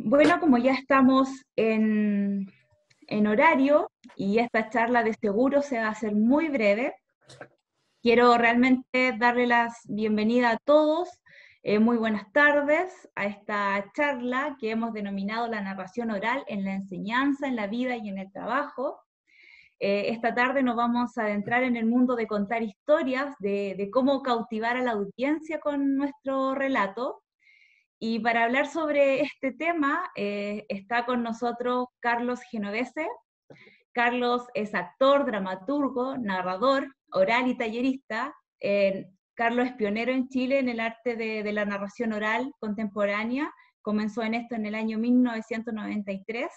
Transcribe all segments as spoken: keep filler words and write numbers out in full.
Bueno, como ya estamos en, en horario y esta charla de seguro se va a hacer muy breve, quiero realmente darle la bienvenida a todos. Eh, muy buenas tardes a esta charla que hemos denominado la narración oral en la enseñanza, en la vida y en el trabajo. Eh, esta tarde nos vamos a adentrar en el mundo de contar historias, de, de cómo cautivar a la audiencia con nuestro relato. Y para hablar sobre este tema eh, está con nosotros Carlos Genovese. Carlos es actor, dramaturgo, narrador, oral y tallerista. Eh, Carlos es pionero en Chile en el arte de, de la narración oral contemporánea. Comenzó en esto en el año mil novecientos noventa y tres.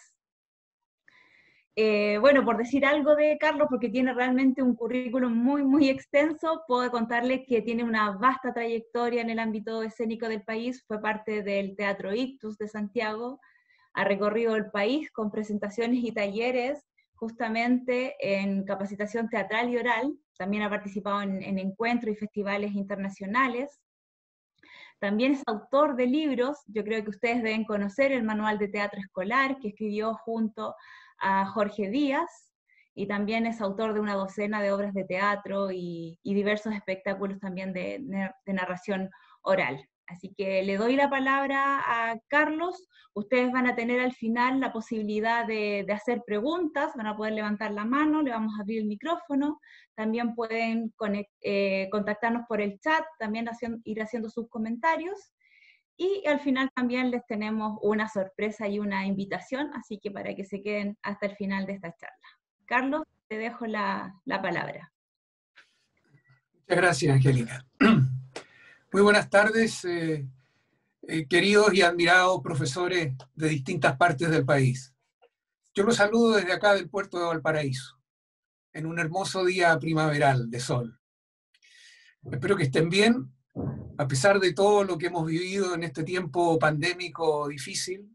Eh, bueno, por decir algo de Carlos, porque tiene realmente un currículum muy, muy extenso, puedo contarles que tiene una vasta trayectoria en el ámbito escénico del país, fue parte del Teatro Ictus de Santiago, ha recorrido el país con presentaciones y talleres, justamente en capacitación teatral y oral, también ha participado en, en encuentros y festivales internacionales. También es autor de libros, yo creo que ustedes deben conocer el Manual de Teatro Escolar, que escribió junto a Jorge Díaz, y también es autor de una docena de obras de teatro y, y diversos espectáculos también de, de narración oral. Así que le doy la palabra a Carlos. Ustedes van a tener al final la posibilidad de, de hacer preguntas, van a poder levantar la mano, le vamos a abrir el micrófono. También pueden conect, eh, contactarnos por el chat, también haciendo, ir haciendo sus comentarios. Y al final también les tenemos una sorpresa y una invitación, así que para que se queden hasta el final de esta charla. Carlos, te dejo la, la palabra. Muchas gracias, Angélica. Muy buenas tardes, eh, eh, queridos y admirados profesores de distintas partes del país. Yo los saludo desde acá del puerto de Valparaíso, en un hermoso día primaveral de sol. Espero que estén bien, a pesar de todo lo que hemos vivido en este tiempo pandémico difícil.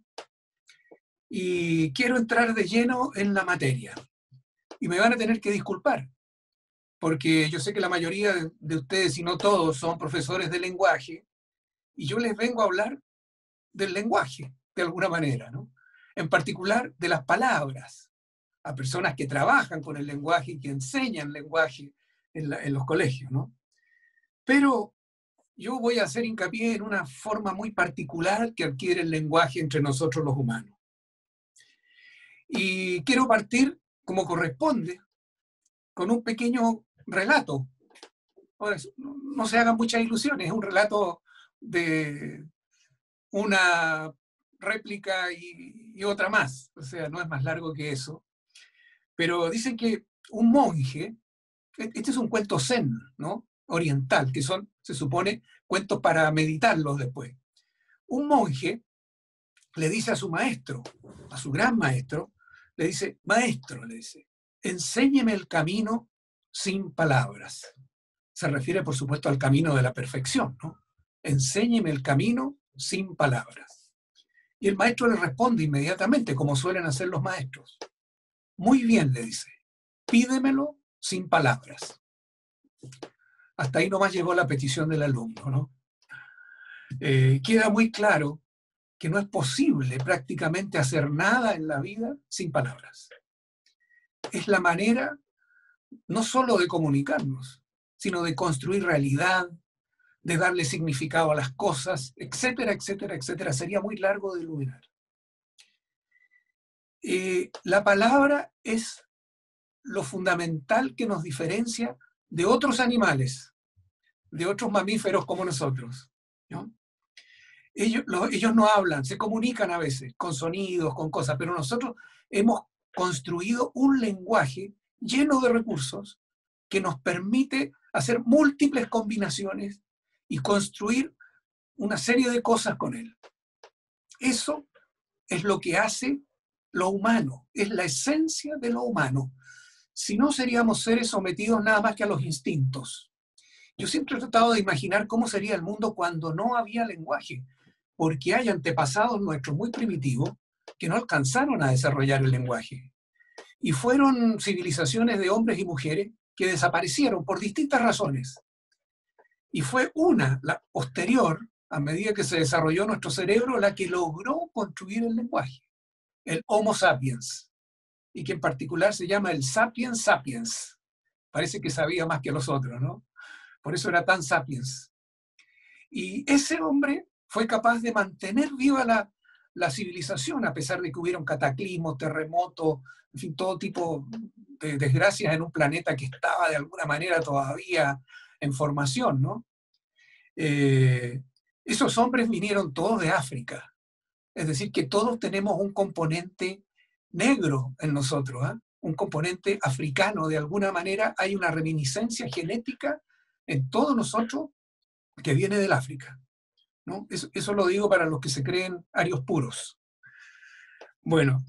Y quiero entrar de lleno en la materia. Y me van a tener que disculpar, porque yo sé que la mayoría de ustedes, si no todos, son profesores de lenguaje, y yo les vengo a hablar del lenguaje, de alguna manera, ¿no? En particular de las palabras, a personas que trabajan con el lenguaje y que enseñan lenguaje en, la, en los colegios, ¿no? Pero yo voy a hacer hincapié en una forma muy particular que adquiere el lenguaje entre nosotros los humanos. Y quiero partir, como corresponde, con un pequeño relato. Ahora, no se hagan muchas ilusiones, es un relato de una réplica y, y otra más, o sea, no es más largo que eso. Pero dicen que un monje, este es un cuento zen, ¿no? Oriental, que son, se supone, cuentos para meditarlos después. Un monje le dice a su maestro, a su gran maestro, le dice, maestro, le dice, enséñeme el camino sin palabras. Se refiere, por supuesto, al camino de la perfección, ¿no? Enséñeme el camino sin palabras. Y el maestro le responde inmediatamente, como suelen hacer los maestros. Muy bien, le dice, pídemelo sin palabras. Hasta ahí nomás llegó la petición del alumno, ¿no? Eh, queda muy claro que no es posible prácticamente hacer nada en la vida sin palabras. Es la manera no solo de comunicarnos, sino de construir realidad, de darle significado a las cosas, etcétera, etcétera, etcétera. Sería muy largo de enumerar. Eh, la palabra es lo fundamental que nos diferencia de otros animales, de otros mamíferos como nosotros, ¿no? Ellos, lo, ellos no hablan, se comunican a veces con sonidos, con cosas, pero nosotros hemos construido un lenguaje lleno de recursos que nos permite hacer múltiples combinaciones y construir una serie de cosas con él. Eso es lo que hace lo humano, es la esencia de lo humano. Si no, seríamos seres sometidos nada más que a los instintos. Yo siempre he tratado de imaginar cómo sería el mundo cuando no había lenguaje, porque hay antepasados nuestros muy primitivos que no alcanzaron a desarrollar el lenguaje. Y fueron civilizaciones de hombres y mujeres que desaparecieron por distintas razones. Y fue una, la posterior a medida que se desarrolló nuestro cerebro, la que logró construir el lenguaje, el Homo sapiens, y que en particular se llama el sapiens sapiens. Parece que sabía más que los otros, ¿no? Por eso era tan sapiens. Y ese hombre fue capaz de mantener viva la, la civilización, a pesar de que hubieron cataclismos, terremotos, en fin, todo tipo de desgracias en un planeta que estaba de alguna manera todavía en formación, ¿no? Eh, esos hombres vinieron todos de África. Es decir, que todos tenemos un componente negro en nosotros, ¿eh? Un componente africano. De alguna manera hay una reminiscencia genética en todos nosotros que viene del África, ¿no? Eso, eso lo digo para los que se creen arios puros. Bueno,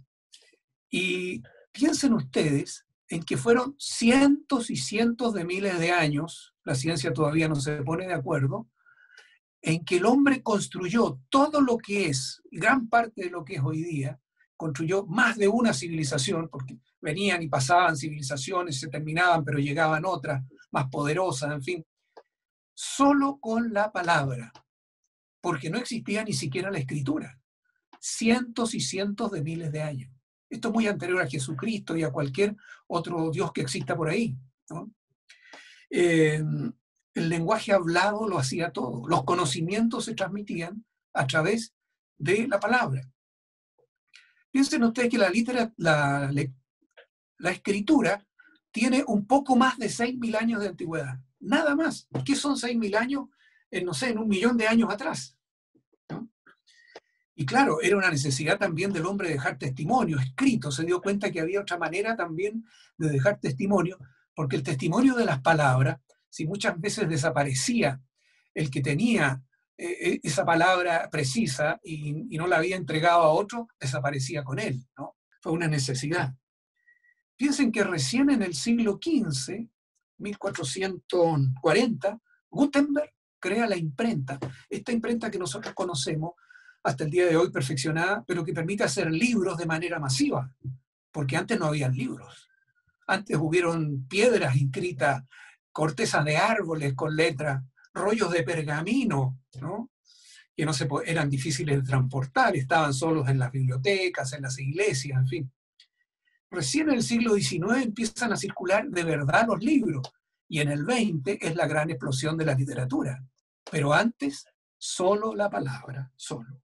y piensen ustedes en que fueron cientos y cientos de miles de años, la ciencia todavía no se pone de acuerdo, en que el hombre construyó todo lo que es, gran parte de lo que es hoy día, construyó más de una civilización, porque venían y pasaban civilizaciones, se terminaban, pero llegaban otras más poderosas, en fin, solo con la palabra, porque no existía ni siquiera la escritura. Cientos y cientos de miles de años. Esto es muy anterior a Jesucristo y a cualquier otro Dios que exista por ahí, ¿no? Eh, el lenguaje hablado lo hacía todo. Los conocimientos se transmitían a través de la palabra. Piensen ustedes que la, litera, la, la escritura tiene un poco más de seis mil años de antigüedad. Nada más. ¿Qué son seis mil años? En, no sé, en un millón de años atrás, ¿no? Y claro, era una necesidad también del hombre dejar testimonio escrito. Se dio cuenta que había otra manera también de dejar testimonio, porque el testimonio de las palabras, si muchas veces desaparecía el que tenía eh, esa palabra precisa y, y no la había entregado a otro, desaparecía con él, ¿no? Fue una necesidad. Piensen que recién en el siglo quince, mil cuatrocientos cuarenta, Gutenberg crea la imprenta. Esta imprenta que nosotros conocemos hasta el día de hoy perfeccionada, pero que permite hacer libros de manera masiva, porque antes no habían libros. Antes hubieron piedras inscritas, cortezas de árboles con letras, rollos de pergamino, ¿no? Que no se, eran difíciles de transportar, estaban solos en las bibliotecas, en las iglesias, en fin. Recién en el siglo diecinueve empiezan a circular de verdad los libros, y en el veinte es la gran explosión de la literatura. Pero antes, solo la palabra, solo.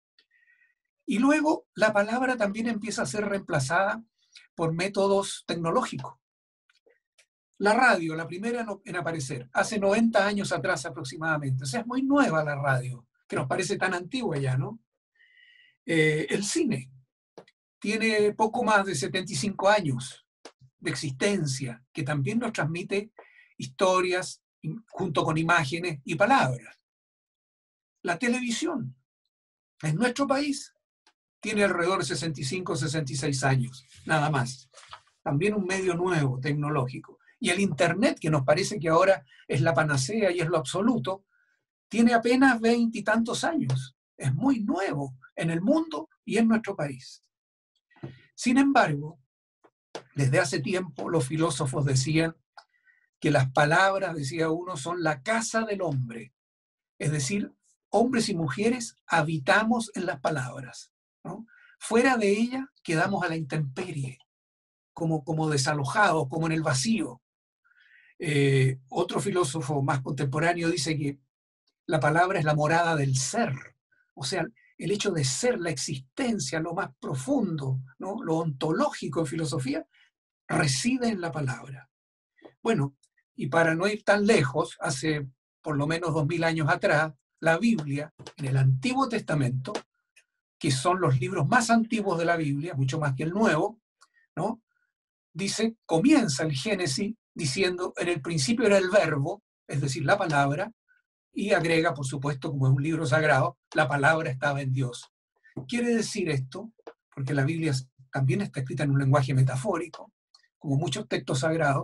Y luego la palabra también empieza a ser reemplazada por métodos tecnológicos. La radio, la primera en aparecer, hace noventa años atrás aproximadamente. O sea, es muy nueva la radio, que nos parece tan antigua ya, ¿no? Eh, el cine tiene poco más de setenta y cinco años de existencia, que también nos transmite historias junto con imágenes y palabras. La televisión, en nuestro país, tiene alrededor de sesenta y cinco, sesenta y seis años, nada más. También un medio nuevo, tecnológico. Y el Internet, que nos parece que ahora es la panacea y es lo absoluto, tiene apenas veintitantos años. Es muy nuevo en el mundo y en nuestro país. Sin embargo, desde hace tiempo los filósofos decían que las palabras, decía uno, son la casa del hombre. Es decir, hombres y mujeres habitamos en las palabras, ¿no? Fuera de ellas quedamos a la intemperie, como, como desalojados, como en el vacío. Eh, otro filósofo más contemporáneo dice que la palabra es la morada del ser, o sea, el hecho de ser, la existencia, lo más profundo, ¿no? Lo ontológico en filosofía, reside en la palabra. Bueno, y para no ir tan lejos, hace por lo menos dos mil años atrás, la Biblia, en el Antiguo Testamento, que son los libros más antiguos de la Biblia, mucho más que el Nuevo, ¿no? Dice, comienza el Génesis diciendo, en el principio era el verbo, es decir, la palabra, y agrega, por supuesto, como es un libro sagrado, la palabra estaba en Dios. Quiere decir esto, porque la Biblia también está escrita en un lenguaje metafórico, como muchos textos sagrados,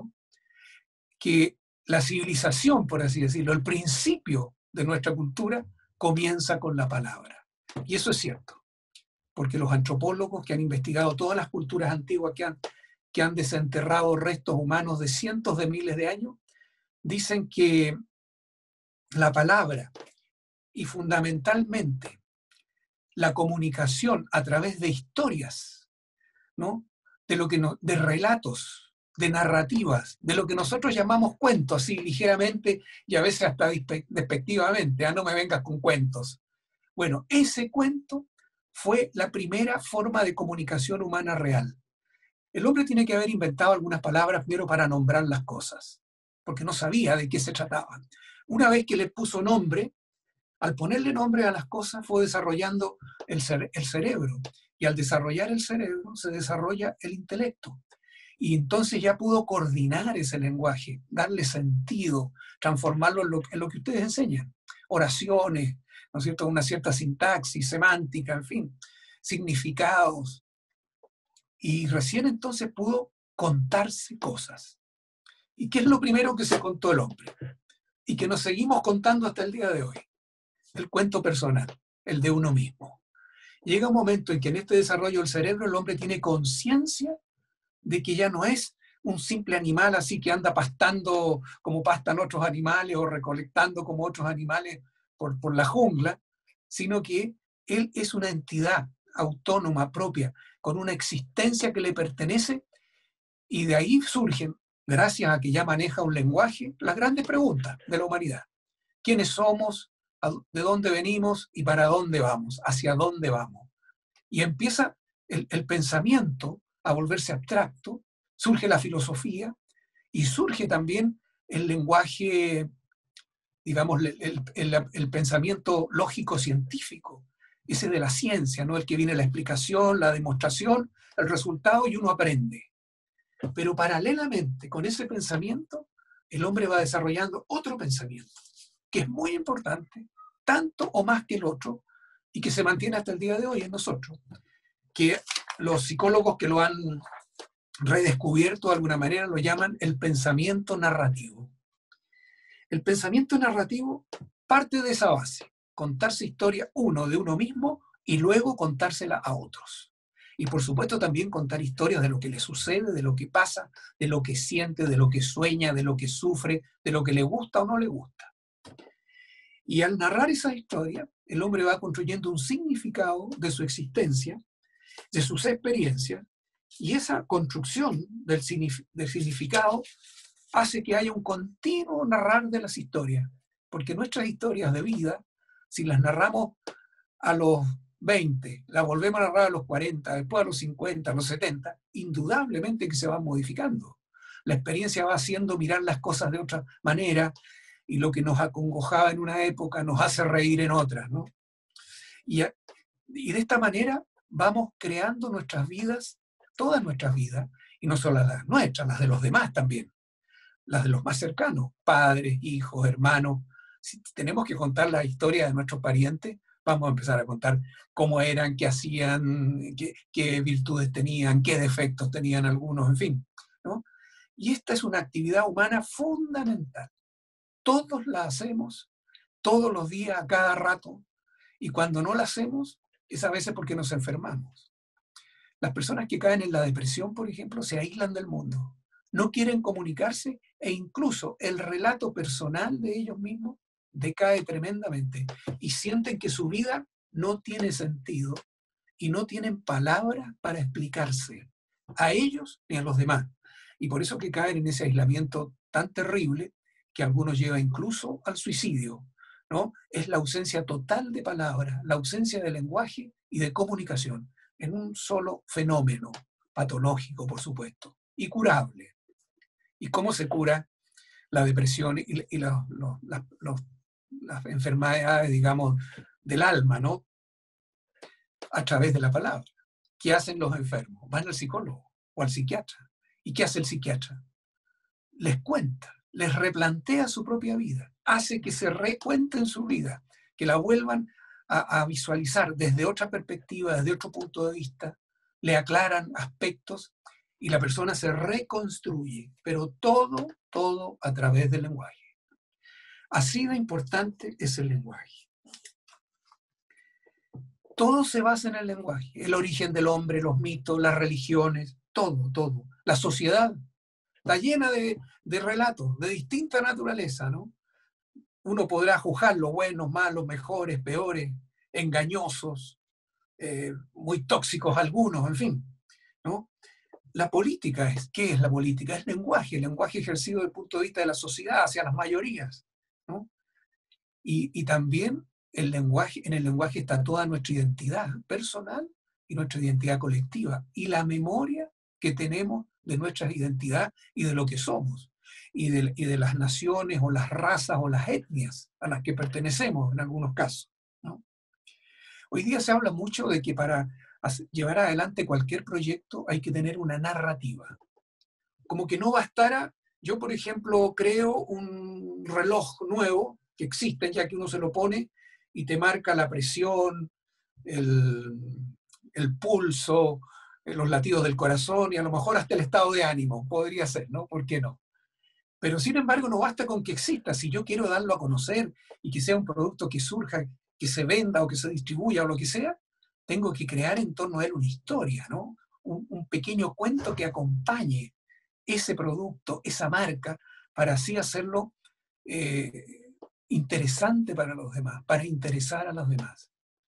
que la civilización, por así decirlo, el principio de nuestra cultura, comienza con la palabra. Y eso es cierto, porque los antropólogos que han investigado todas las culturas antiguas que han, que han desenterrado restos humanos de cientos de miles de años, dicen que la palabra y fundamentalmente la comunicación a través de historias, ¿no? De, lo que no, de relatos, de narrativas, de lo que nosotros llamamos cuentos, así ligeramente y a veces hasta despectivamente. Ah, no me vengas con cuentos. Bueno, ese cuento fue la primera forma de comunicación humana real. El hombre tiene que haber inventado algunas palabras primero para nombrar las cosas, porque no sabía de qué se trataba. Una vez que le puso nombre, al ponerle nombre a las cosas fue desarrollando el, cere el cerebro, y al desarrollar el cerebro se desarrolla el intelecto. Y entonces ya pudo coordinar ese lenguaje, darle sentido, transformarlo en lo, en lo que ustedes enseñan. Oraciones, ¿no es cierto? Una cierta sintaxis, semántica, en fin, significados. Y recién entonces pudo contarse cosas. ¿Y qué es lo primero que se contó el hombre? Y que nos seguimos contando hasta el día de hoy. El cuento personal, el de uno mismo. Llega un momento en que en este desarrollo del cerebro el hombre tiene conciencia de que ya no es un simple animal así que anda pastando como pastan otros animales o recolectando como otros animales por, por la jungla, sino que él es una entidad autónoma, propia, con una existencia que le pertenece, y de ahí surgen, gracias a que ya maneja un lenguaje, las grandes preguntas de la humanidad. ¿Quiénes somos? ¿De dónde venimos? ¿Y para dónde vamos? ¿Hacia dónde vamos? Y empieza el, el pensamiento a volverse abstracto, surge la filosofía y surge también el lenguaje, digamos, el, el, el, el pensamiento lógico-científico, ese de la ciencia, ¿no? El que viene la explicación, la demostración, el resultado y uno aprende. Pero paralelamente con ese pensamiento, el hombre va desarrollando otro pensamiento, que es muy importante, tanto o más que el otro, y que se mantiene hasta el día de hoy en nosotros, que los psicólogos que lo han redescubierto de alguna manera lo llaman el pensamiento narrativo. El pensamiento narrativo parte de esa base, contarse historia uno de uno mismo y luego contársela a otros. Y por supuesto también contar historias de lo que le sucede, de lo que pasa, de lo que siente, de lo que sueña, de lo que sufre, de lo que le gusta o no le gusta. Y al narrar esa historia, el hombre va construyendo un significado de su existencia, de sus experiencias, y esa construcción del, del significado hace que haya un continuo narrar de las historias, porque nuestras historias de vida, si las narramos a los veinte, las volvemos a narrar a los cuarenta, después a los cincuenta, a los setenta, indudablemente que se van modificando. La experiencia va haciendo mirar las cosas de otra manera, y lo que nos acongojaba en una época nos hace reír en otras, ¿no? Y, y de esta manera vamos creando nuestras vidas, todas nuestras vidas, y no solo las nuestras, las de los demás también, las de los más cercanos, padres, hijos, hermanos. Si tenemos que contar la historia de nuestros parientes, vamos a empezar a contar cómo eran, qué hacían, qué, qué virtudes tenían, qué defectos tenían algunos, en fin, ¿no? Y esta es una actividad humana fundamental. Todos la hacemos, todos los días, a cada rato, y cuando no la hacemos, es a veces porque nos enfermamos. Las personas que caen en la depresión, por ejemplo, se aíslan del mundo, no quieren comunicarse, e incluso el relato personal de ellos mismos decae tremendamente, y sienten que su vida no tiene sentido, y no tienen palabras para explicarse, a ellos ni a los demás. Y por eso que caen en ese aislamiento tan terrible, que algunos lleva incluso al suicidio, ¿no? Es la ausencia total de palabras, la ausencia de lenguaje y de comunicación, en un solo fenómeno, patológico, por supuesto, y curable. ¿Y cómo se cura la depresión y, y los, los, los, los, las enfermedades, digamos, del alma, ¿no? A través de la palabra. ¿Qué hacen los enfermos? Van al psicólogo o al psiquiatra. ¿Y qué hace el psiquiatra? Les cuenta, les replantea su propia vida, hace que se recuenten su vida, que la vuelvan a, a visualizar desde otra perspectiva, desde otro punto de vista, le aclaran aspectos y la persona se reconstruye, pero todo, todo a través del lenguaje. Así de importante es el lenguaje. Todo se basa en el lenguaje, el origen del hombre, los mitos, las religiones, todo, todo. La sociedad está llena de, de relatos de distinta naturaleza, ¿no? uno podrá juzgar los buenos, malos, mejores, peores, engañosos, eh, muy tóxicos algunos, en fin, ¿no? La política, es, ¿qué es la política? Es lenguaje, el lenguaje ejercido desde el punto de vista de la sociedad hacia las mayorías, ¿no? Y, y también el lenguaje, en el lenguaje está toda nuestra identidad personal y nuestra identidad colectiva, y la memoria que tenemos de nuestra identidad y de lo que somos, y de, y de las naciones o las razas o las etnias a las que pertenecemos en algunos casos, ¿no? Hoy día se habla mucho de que para llevar adelante cualquier proyecto hay que tener una narrativa. Como que no bastara, yo por ejemplo creo un reloj nuevo que existe, ya que uno se lo pone y te marca la presión, el, el pulso, los latidos del corazón y a lo mejor hasta el estado de ánimo, podría ser, ¿no? ¿Por qué no? Pero sin embargo no basta con que exista. Si yo quiero darlo a conocer y que sea un producto que surja, que se venda o que se distribuya o lo que sea, tengo que crear en torno a él una historia, ¿no? Un, un pequeño cuento que acompañe ese producto, esa marca, para así hacerlo eh, interesante para los demás, para interesar a los demás.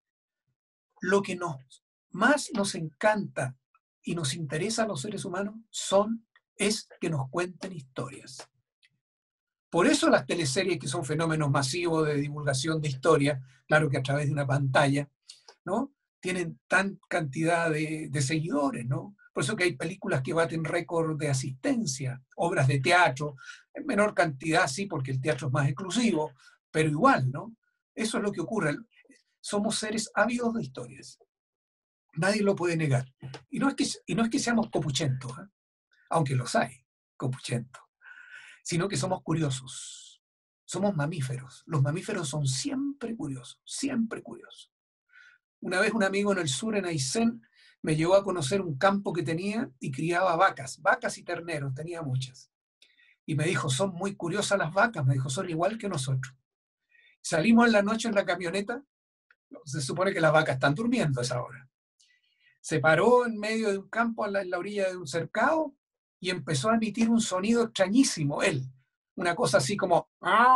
Lo que nos, más nos encanta y nos interesa a los seres humanos son, es que nos cuenten historias. Por eso las teleseries, que son fenómenos masivos de divulgación de historia, claro que a través de una pantalla, ¿no?, tienen tan cantidad de, de seguidores, ¿no? Por eso que hay películas que baten récord de asistencia, obras de teatro, en menor cantidad, sí, porque el teatro es más exclusivo, pero igual, ¿no? Eso es lo que ocurre. Somos seres ávidos de historias. Nadie lo puede negar. Y no es que, y no es que seamos copuchentos, ¿eh?, aunque los hay, copuchentos, sino que somos curiosos. Somos mamíferos. Los mamíferos son siempre curiosos, siempre curiosos. Una vez un amigo en el sur, en Aysén, me llevó a conocer un campo que tenía y criaba vacas, vacas y terneros, tenía muchas. Y me dijo, son muy curiosas las vacas, me dijo, son igual que nosotros. Salimos en la noche en la camioneta, se supone que las vacas están durmiendo a esa hora. Se paró en medio de un campo, en la, en la orilla de un cercado, y empezó a emitir un sonido extrañísimo, él. Una cosa así como...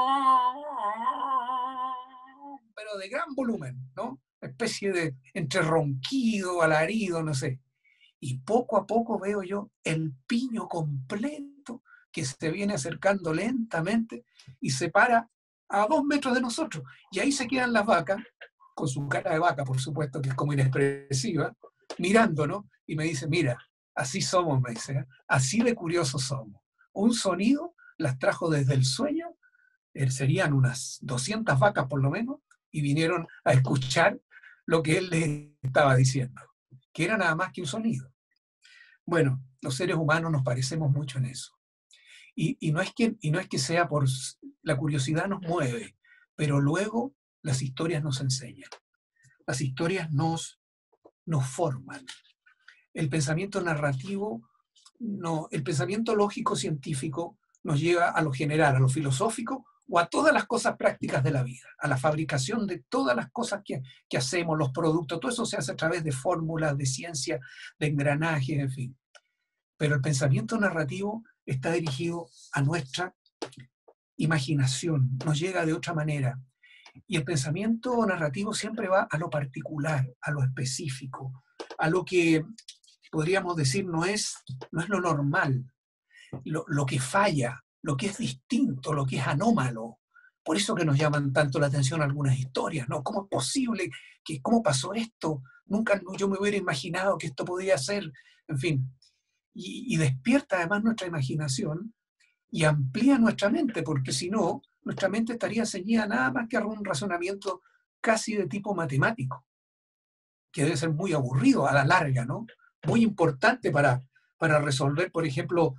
pero de gran volumen, ¿no? Una especie de entre ronquido, alarido, no sé. Y poco a poco veo yo el piño completo que se viene acercando lentamente y se para a dos metros de nosotros. Y ahí se quedan las vacas, con su cara de vaca, por supuesto, que es como inexpresiva, mirándonos, y me dice, mira, así somos, me dice, ¿eh? Así de curiosos somos. Un sonido las trajo desde el sueño, eh, serían unas doscientas vacas por lo menos, y vinieron a escuchar lo que él les estaba diciendo, que era nada más que un sonido. Bueno, los seres humanos nos parecemos mucho en eso. Y, y, no es que, y no es que sea por... La curiosidad nos mueve, pero luego las historias nos enseñan. Las historias nos, nos forman. El pensamiento narrativo, no, el pensamiento lógico-científico nos lleva a lo general, a lo filosófico, o a todas las cosas prácticas de la vida, a la fabricación de todas las cosas que, que hacemos, los productos, todo eso se hace a través de fórmulas, de ciencia, de engranajes, en fin. Pero el pensamiento narrativo está dirigido a nuestra imaginación, nos llega de otra manera. Y el pensamiento narrativo siempre va a lo particular, a lo específico, a lo que podríamos decir no es, no es lo normal, lo, lo que falla, lo que es distinto, lo que es anómalo. Por eso que nos llaman tanto la atención algunas historias, ¿no? ¿Cómo es posible? Que, ¿Cómo pasó esto? Nunca yo me hubiera imaginado que esto podía ser, en fin. Y, y despierta además nuestra imaginación y amplía nuestra mente, porque si no, nuestra mente estaría ceñida nada más que a un razonamiento casi de tipo matemático, que debe ser muy aburrido a la larga, ¿no? Muy importante para, para resolver, por ejemplo,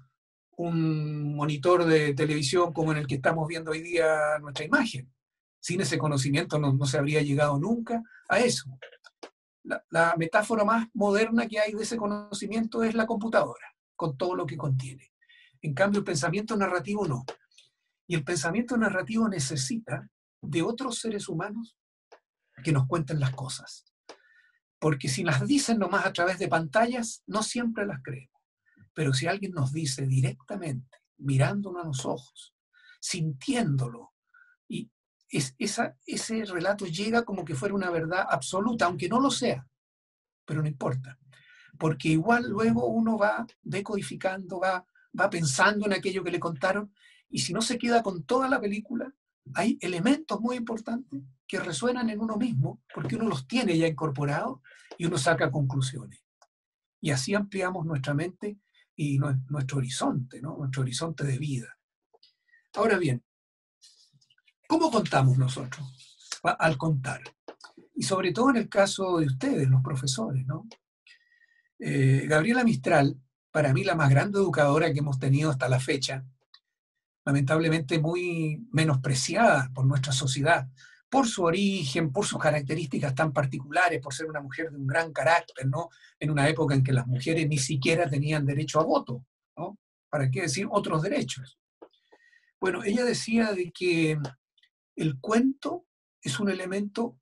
un monitor de televisión como en el que estamos viendo hoy día nuestra imagen. Sin ese conocimiento no, no se habría llegado nunca a eso. La, la metáfora más moderna que hay de ese conocimiento es la computadora, con todo lo que contiene. En cambio, el pensamiento narrativo no. Y el pensamiento narrativo necesita de otros seres humanos que nos cuenten las cosas. Porque si las dicen nomás a través de pantallas, no siempre las creemos. Pero si alguien nos dice directamente, mirándonos a los ojos, sintiéndolo y, es, esa, ese relato llega como que fuera una verdad absoluta, aunque no lo sea, pero no importa. Porque igual luego uno va decodificando, va, va pensando en aquello que le contaron, y si no se queda con toda la película, hay elementos muy importantes que resuenan en uno mismo, porque uno los tiene ya incorporados y uno saca conclusiones. Y así ampliamos nuestra mente y nuestro horizonte, ¿no? Nuestro horizonte de vida. Ahora bien, ¿cómo contamos nosotros al contar? Y sobre todo en el caso de ustedes, los profesores, ¿no? Eh, Gabriela Mistral, para mí la más grande educadora que hemos tenido hasta la fecha, lamentablemente muy menospreciada por nuestra sociedad, por su origen, por sus características tan particulares, por ser una mujer de un gran carácter, ¿no? En una época en que las mujeres ni siquiera tenían derecho a voto, ¿no? ¿Para qué decir otros derechos? Bueno, ella decía de que el cuento es un elemento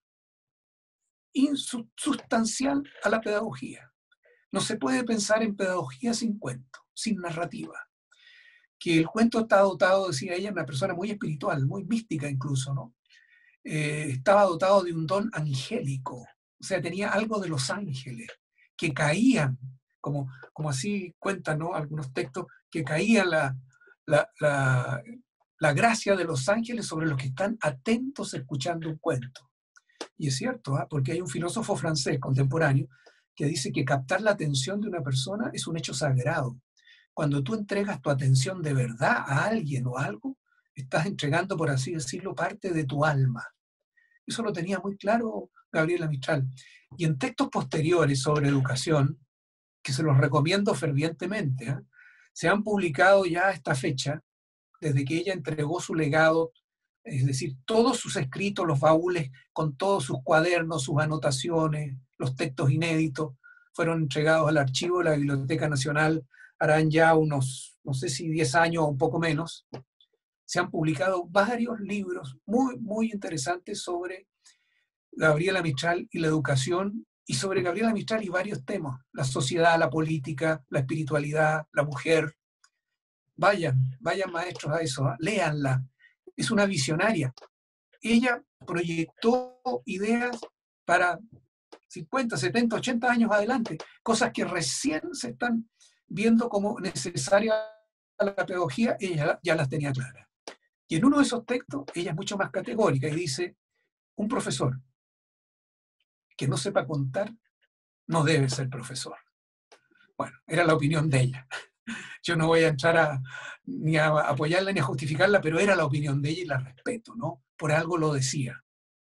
insustancial a la pedagogía. No se puede pensar en pedagogía sin cuento, sin narrativa. Que el cuento está dotado, decía ella, una persona muy espiritual, muy mística incluso, ¿no? Eh, estaba dotado de un don angélico, o sea, tenía algo de los ángeles, que caían, como, como así cuentan, ¿no? Algunos textos, que caía la, la, la, la gracia de los ángeles sobre los que están atentos escuchando un cuento. Y es cierto, ¿eh? Porque hay un filósofo francés contemporáneo que dice que captar la atención de una persona es un hecho sagrado. Cuando tú entregas tu atención de verdad a alguien o a algo, estás entregando, por así decirlo, parte de tu alma. Eso lo tenía muy claro Gabriela Mistral. Y en textos posteriores sobre educación, que se los recomiendo fervientemente, ¿eh? Se han publicado ya a esta fecha, desde que ella entregó su legado, es decir, todos sus escritos, los baúles, con todos sus cuadernos, sus anotaciones, los textos inéditos, fueron entregados al archivo de la Biblioteca Nacional, harán ya unos, no sé si diez años o un poco menos. Se han publicado varios libros muy, muy interesantes sobre Gabriela Mistral y la educación, y sobre Gabriela Mistral y varios temas, la sociedad, la política, la espiritualidad, la mujer. Vayan, vayan maestros a eso, ¿eh? Léanla. Es una visionaria. Ella proyectó ideas para cincuenta, setenta, ochenta años adelante, cosas que recién se están viendo como necesarias a la pedagogía, ella ya las tenía claras. Y en uno de esos textos, ella es mucho más categórica y dice, un profesor que no sepa contar no debe ser profesor. Bueno, era la opinión de ella. Yo no voy a entrar a, ni a apoyarla ni a justificarla, pero era la opinión de ella y la respeto, ¿no? Por algo lo decía.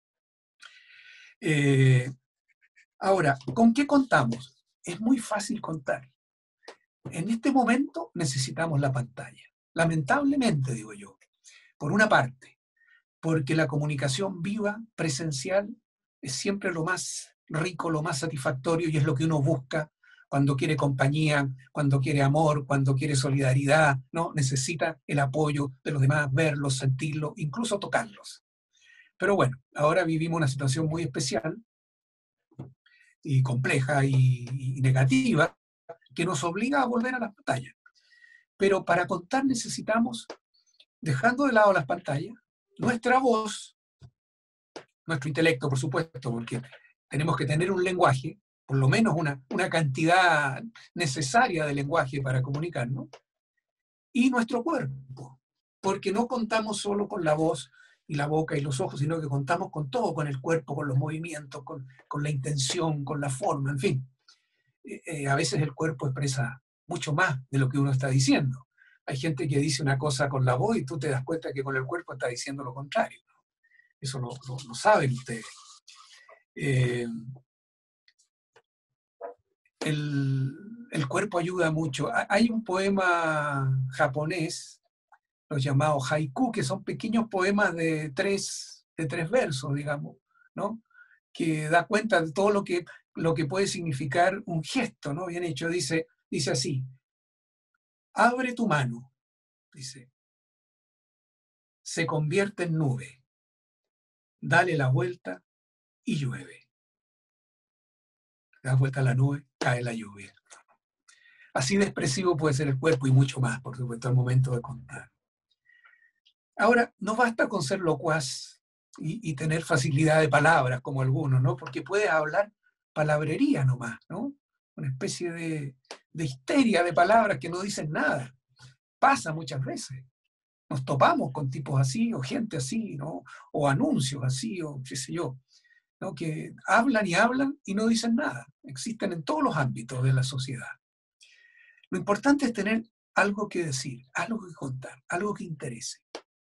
Eh, ahora, ¿con qué contamos? Es muy fácil contar. En este momento necesitamos la pantalla. Lamentablemente, digo yo, por una parte, porque la comunicación viva, presencial, es siempre lo más rico, lo más satisfactorio y es lo que uno busca cuando quiere compañía, cuando quiere amor, cuando quiere solidaridad, ¿no? Necesita el apoyo de los demás, verlos, sentirlos, incluso tocarlos. Pero bueno, ahora vivimos una situación muy especial y compleja y, y negativa que nos obliga a volver a las pantallas. Pero para contar necesitamos, dejando de lado las pantallas, nuestra voz, nuestro intelecto, por supuesto, porque tenemos que tener un lenguaje, por lo menos una, una cantidad necesaria de lenguaje para comunicarnos, y nuestro cuerpo, porque no contamos solo con la voz y la boca y los ojos, sino que contamos con todo, con el cuerpo, con los movimientos, con, con la intención, con la forma, en fin. Eh, eh, a veces el cuerpo expresa mucho más de lo que uno está diciendo. Hay gente que dice una cosa con la voz y tú te das cuenta que con el cuerpo está diciendo lo contrario. Eso lo, lo, lo saben ustedes. Eh, el, el cuerpo ayuda mucho. Hay un poema japonés, los llamados haiku, que son pequeños poemas de tres, de tres versos, digamos, ¿no? Que da cuenta de todo lo que, lo que puede significar un gesto, ¿no? Bien hecho. Dice, dice así, abre tu mano, dice, se convierte en nube, dale la vuelta y llueve. Das vuelta a la nube, cae la lluvia. Así de expresivo puede ser el cuerpo y mucho más, por supuesto, al momento de contar. Ahora, no basta con ser locuaz, y, y tener facilidad de palabras como algunos, ¿no? Porque puedes hablar palabrería nomás, ¿no? Una especie de, de histeria de palabras que no dicen nada. Pasa muchas veces. Nos topamos con tipos así, o gente así, ¿no? O anuncios así, o qué sé yo, ¿no? Que hablan y hablan y no dicen nada. Existen en todos los ámbitos de la sociedad. Lo importante es tener algo que decir, algo que contar, algo que interese.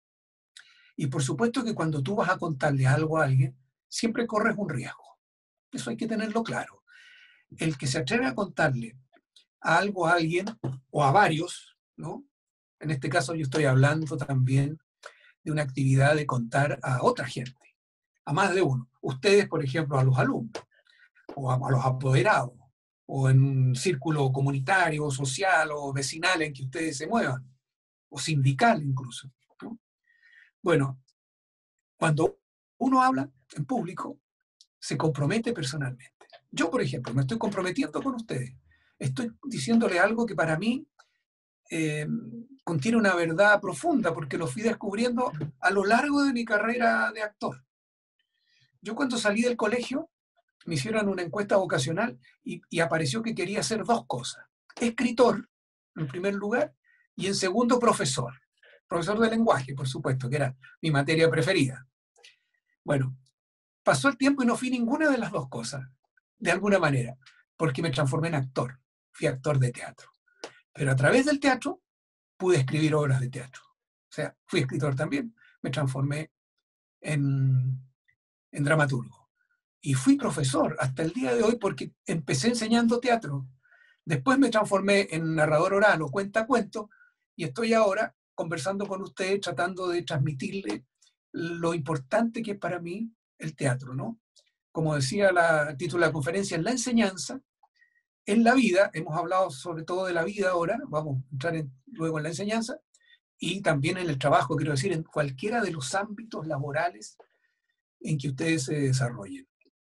Y por supuesto que cuando tú vas a contarle algo a alguien, siempre corres un riesgo. Eso hay que tenerlo claro. El que se atreve a contarle algo a alguien, o a varios, ¿no? En este caso yo estoy hablando también de una actividad de contar a otra gente, a más de uno. Ustedes, por ejemplo, a los alumnos, o a, a los apoderados, o en un círculo comunitario, social o vecinal en que ustedes se muevan, o sindical incluso, ¿no? Bueno, cuando uno habla en público, se compromete personalmente. Yo, por ejemplo, me estoy comprometiendo con ustedes. Estoy diciéndole algo que para mí eh, contiene una verdad profunda, porque lo fui descubriendo a lo largo de mi carrera de actor. Yo cuando salí del colegio, me hicieron una encuesta vocacional y, y apareció que quería hacer dos cosas. Escritor, en primer lugar, y en segundo, profesor. Profesor de lenguaje, por supuesto, que era mi materia preferida. Bueno, pasó el tiempo y no fui ninguna de las dos cosas, de alguna manera, porque me transformé en actor. Fui actor de teatro. Pero a través del teatro pude escribir obras de teatro. O sea, fui escritor también, me transformé en, en dramaturgo. Y fui profesor hasta el día de hoy porque empecé enseñando teatro. Después me transformé en narrador oral o cuentacuentos y estoy ahora conversando con ustedes tratando de transmitirle lo importante que es para mí el teatro, ¿no? Como decía la, el título de la conferencia, en la enseñanza, en la vida, hemos hablado sobre todo de la vida ahora, vamos a entrar en, luego en la enseñanza, y también en el trabajo, quiero decir, en cualquiera de los ámbitos laborales en que ustedes se desarrollen.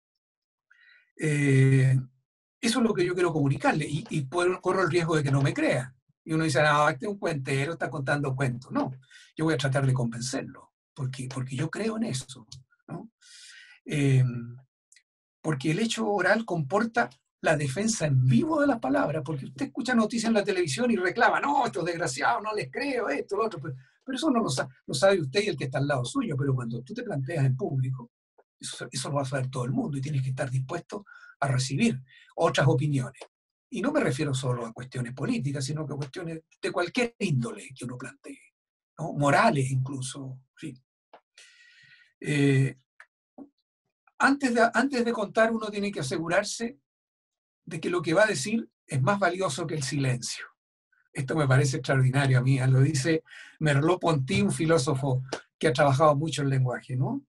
Eh, eso es lo que yo quiero comunicarle, y, y puedo, corro el riesgo de que no me crea. Y uno dice, ah, este es un cuentero, está contando cuentos. No, yo voy a tratar de convencerlo, porque, porque yo creo en eso, ¿no? Eh, porque el hecho oral comporta la defensa en vivo de las palabras, porque usted escucha noticias en la televisión y reclama, no, estos desgraciados, no les creo, esto, lo otro, pero, pero eso no lo, sabe, lo sabe usted y el que está al lado suyo, pero cuando tú te planteas en público, eso, eso lo va a saber todo el mundo y tienes que estar dispuesto a recibir otras opiniones. Y no me refiero solo a cuestiones políticas, sino que a cuestiones de cualquier índole que uno plantee, ¿no? Morales incluso, sí. Eh, antes, de, antes de contar uno tiene que asegurarse de que lo que va a decir es más valioso que el silencio. Esto me parece extraordinario a mí, lo dice Merleau-Ponty, un filósofo que ha trabajado mucho el lenguaje, ¿no?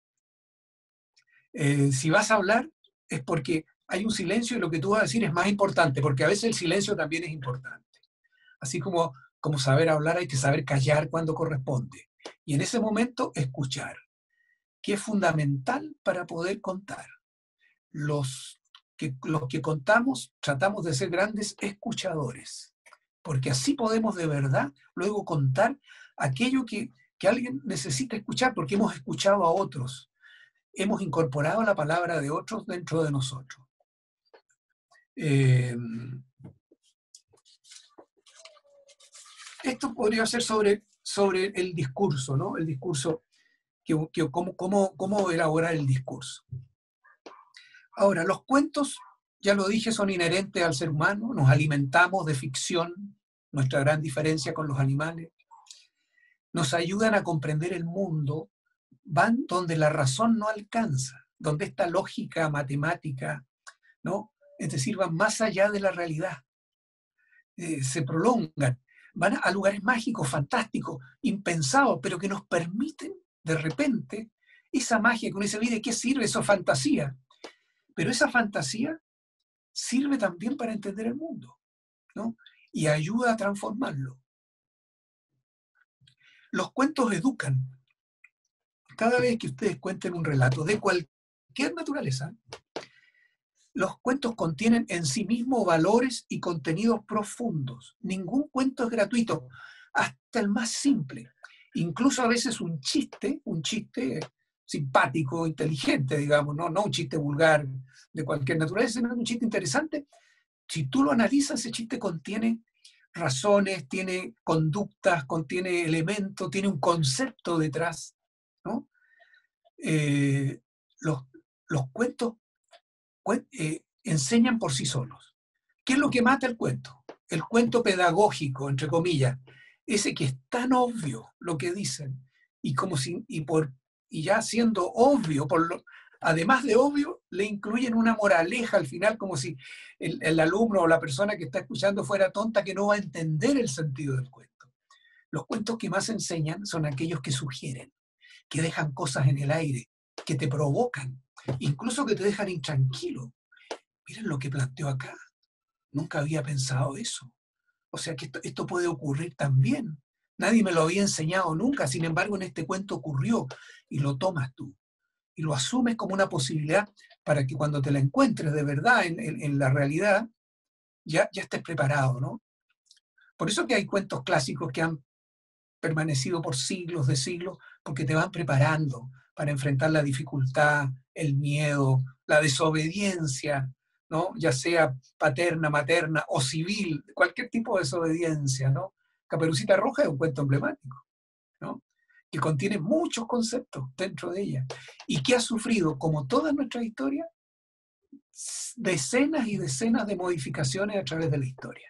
Eh, si vas a hablar es porque hay un silencio y lo que tú vas a decir es más importante, porque a veces el silencio también es importante. Así como, como saber hablar, hay que saber callar cuando corresponde. Y en ese momento, escuchar, que es fundamental para poder contar. Los que, los que contamos tratamos de ser grandes escuchadores, porque así podemos de verdad luego contar aquello que, que alguien necesita escuchar, porque hemos escuchado a otros. Hemos incorporado la palabra de otros dentro de nosotros. Eh, esto podría ser sobre, sobre el discurso, ¿no? El discurso, que, que, cómo, cómo, cómo elaborar el discurso. Ahora, los cuentos, ya lo dije, son inherentes al ser humano, nos alimentamos de ficción, nuestra gran diferencia con los animales, nos ayudan a comprender el mundo, van donde la razón no alcanza, donde esta lógica matemática, ¿no? Es decir, van más allá de la realidad, eh, se prolongan, van a lugares mágicos, fantásticos, impensados, pero que nos permiten de repente esa magia que uno dice, ¿de qué sirve esa fantasía? Pero esa fantasía sirve también para entender el mundo, ¿no? Y ayuda a transformarlo. Los cuentos educan. Cada vez que ustedes cuenten un relato de cualquier naturaleza, los cuentos contienen en sí mismos valores y contenidos profundos. Ningún cuento es gratuito, hasta el más simple. Incluso a veces un chiste, un chiste simpático, inteligente, digamos, ¿no? No un chiste vulgar de cualquier naturaleza, sino un chiste interesante. Si tú lo analizas, ese chiste contiene razones, tiene conductas, contiene elementos, tiene un concepto detrás, ¿no? Eh, los, los cuentos cuen- eh, enseñan por sí solos. ¿Qué es lo que mata el cuento? El cuento pedagógico, entre comillas, ese que es tan obvio lo que dicen, y, como si, y, por, y ya siendo obvio, por lo, además de obvio, le incluyen una moraleja al final, como si el, el alumno o la persona que está escuchando fuera tonta, que no va a entender el sentido del cuento. Los cuentos que más enseñan son aquellos que sugieren, que dejan cosas en el aire, que te provocan, incluso que te dejan intranquilo. Miren lo que planteó acá. Nunca había pensado eso. O sea que esto, esto puede ocurrir también. Nadie me lo había enseñado nunca, sin embargo en este cuento ocurrió y lo tomas tú. Y lo asumes como una posibilidad para que cuando te la encuentres de verdad en, en, en la realidad, ya, ya estés preparado, ¿no? Por eso que hay cuentos clásicos que han permanecido por siglos de siglos, porque te van preparando para enfrentar la dificultad, el miedo, la desobediencia, ¿no? Ya sea paterna, materna o civil, cualquier tipo de desobediencia, ¿no? Caperucita Roja es un cuento emblemático, ¿no? Que contiene muchos conceptos dentro de ella y que ha sufrido, como toda nuestra historia, decenas y decenas de modificaciones a través de la historia.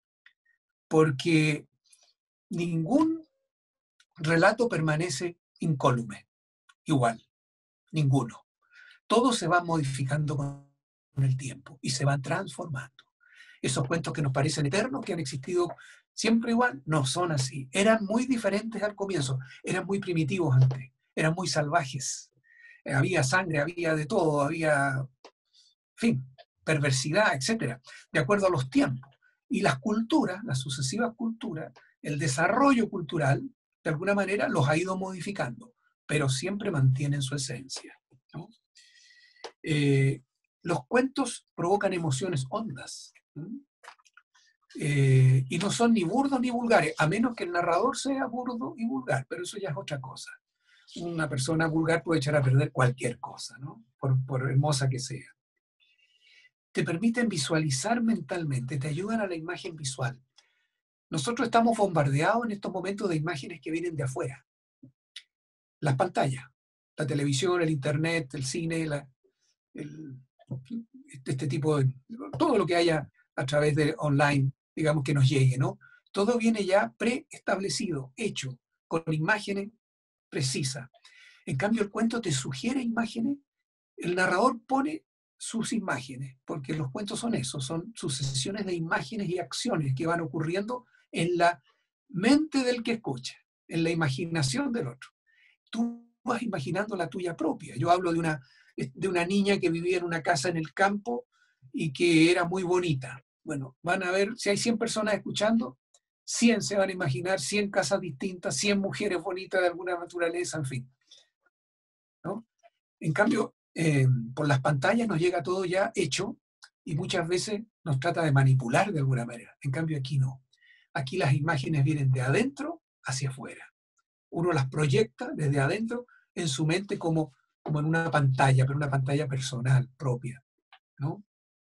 Porque ningún relato permanece incólume, igual, ninguno. Todo se va modificando con el tiempo y se van transformando. Esos cuentos que nos parecen eternos, que han existido siempre igual, no son así. Eran muy diferentes al comienzo, eran muy primitivos antes, eran muy salvajes. Había sangre, había de todo, había, en fin, perversidad, etcétera, de acuerdo a los tiempos. Y las culturas, las sucesivas culturas, el desarrollo cultural, de alguna manera los ha ido modificando, pero siempre mantienen su esencia, ¿no? Eh, los cuentos provocan emociones hondas, ¿no? Eh, y no son ni burdos ni vulgares, a menos que el narrador sea burdo y vulgar, pero eso ya es otra cosa. Una persona vulgar puede echar a perder cualquier cosa, ¿no? Por, por hermosa que sea. Te permiten visualizar mentalmente, te ayudan a la imagen visual. Nosotros estamos bombardeados en estos momentos de imágenes que vienen de afuera. Las pantallas, la televisión, el internet, el cine, la, el, este tipo de... todo lo que haya a través de online, digamos, que nos llegue, ¿no? Todo viene ya preestablecido, hecho, con imágenes precisas. En cambio, el cuento te sugiere imágenes, el narrador pone sus imágenes, porque los cuentos son eso, son sucesiones de imágenes y acciones que van ocurriendo en la mente del que escucha, en la imaginación del otro. Tú vas imaginando la tuya propia. Yo hablo de una, de una niña que vivía en una casa en el campo y que era muy bonita. Bueno, van a ver, si hay cien personas escuchando, cien se van a imaginar, cien casas distintas, cien mujeres bonitas de alguna naturaleza, en fin, ¿no? En cambio, eh, por las pantallas nos llega todo ya hecho y muchas veces nos trata de manipular de alguna manera. En cambio, aquí no. Aquí las imágenes vienen de adentro hacia afuera. Uno las proyecta desde adentro en su mente como, como en una pantalla, pero una pantalla personal, propia, ¿no?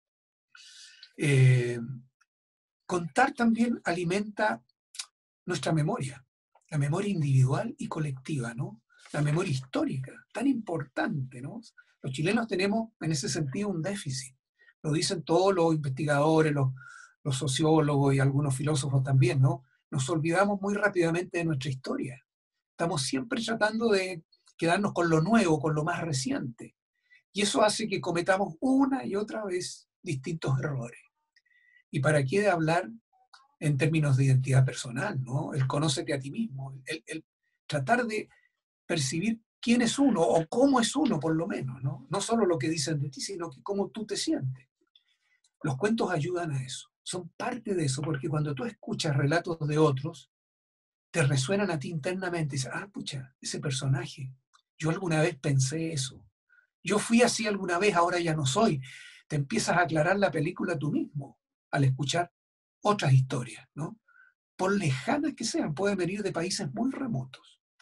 Eh, contar también alimenta nuestra memoria, la memoria individual y colectiva, ¿no? La memoria histórica, tan importante, ¿no? Los chilenos tenemos en ese sentido un déficit. Lo dicen todos los investigadores, los, los sociólogos y algunos filósofos también, ¿no? Nos olvidamos muy rápidamente de nuestra historia. Estamos siempre tratando de quedarnos con lo nuevo, con lo más reciente. Y eso hace que cometamos una y otra vez distintos errores. ¿Y para qué de hablar en términos de identidad personal, ¿no? El conócete a ti mismo, el, el tratar de percibir quién es uno o cómo es uno, por lo menos, ¿no? No solo lo que dicen de ti, sino que cómo tú te sientes. Los cuentos ayudan a eso, son parte de eso, porque cuando tú escuchas relatos de otros, te resuenan a ti internamente y dices, ah, pucha, ese personaje, yo alguna vez pensé eso, yo fui así alguna vez, ahora ya no soy. Te empiezas a aclarar la película tú mismo al escuchar otras historias, ¿no? Por lejanas que sean, pueden venir de países muy remotos.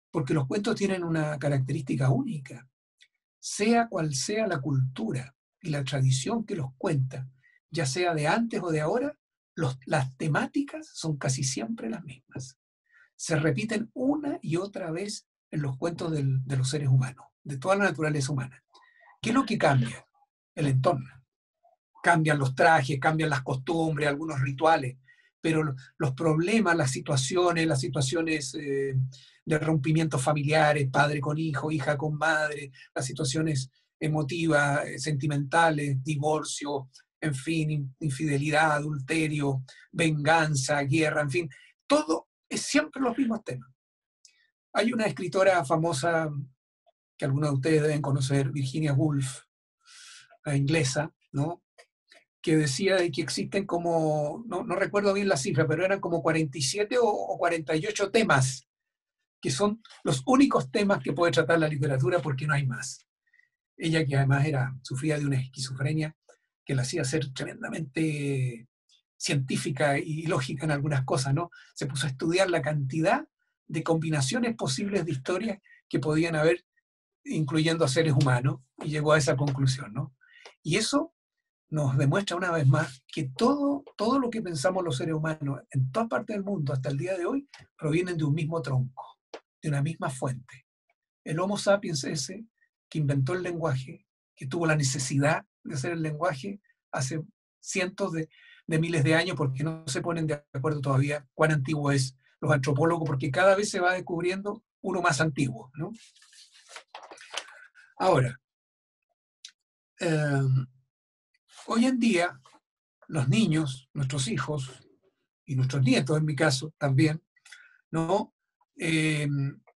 porque los cuentos tienen una característica única. Sea cual sea la cultura y la tradición que los cuenta, ya sea de antes o de ahora, los, las temáticas son casi siempre las mismas. Se repiten una y otra vez en los cuentos del, de los seres humanos, de toda la naturaleza humana. ¿Qué es lo que cambia? El entorno. Cambian los trajes, cambian las costumbres, algunos rituales, pero los problemas, las situaciones, las situaciones eh, de rompimientos familiares, padre con hijo, hija con madre, las situaciones emotivas, eh, sentimentales, divorcio, en fin, infidelidad, adulterio, venganza, guerra, en fin, todo es siempre los mismos temas. Hay una escritora famosa que algunos de ustedes deben conocer, Virginia Woolf, la inglesa, ¿no?, que decía de que existen como, no, no recuerdo bien la cifra, pero eran como cuarenta y siete o, o cuarenta y ocho temas, que son los únicos temas que puede tratar la literatura porque no hay más. Ella, que además era, sufría de una esquizofrenia que la hacía ser tremendamente científica y lógica en algunas cosas, ¿no? Se puso a estudiar la cantidad de combinaciones posibles de historias que podían haber, incluyendo a seres humanos, y llegó a esa conclusión, ¿no? Y eso nos demuestra una vez más que todo, todo lo que pensamos los seres humanos en todas partes del mundo hasta el día de hoy provienen de un mismo tronco, de una misma fuente. El Homo sapiens ese que inventó el lenguaje, que tuvo la necesidad de hacer el lenguaje hace cientos de, de miles de años, porque no se ponen de acuerdo todavía cuán antiguo es los antropólogos, porque cada vez se va descubriendo uno más antiguo, ¿no? Ahora, eh, hoy en día, los niños, nuestros hijos, y nuestros nietos en mi caso también, ¿no? Eh,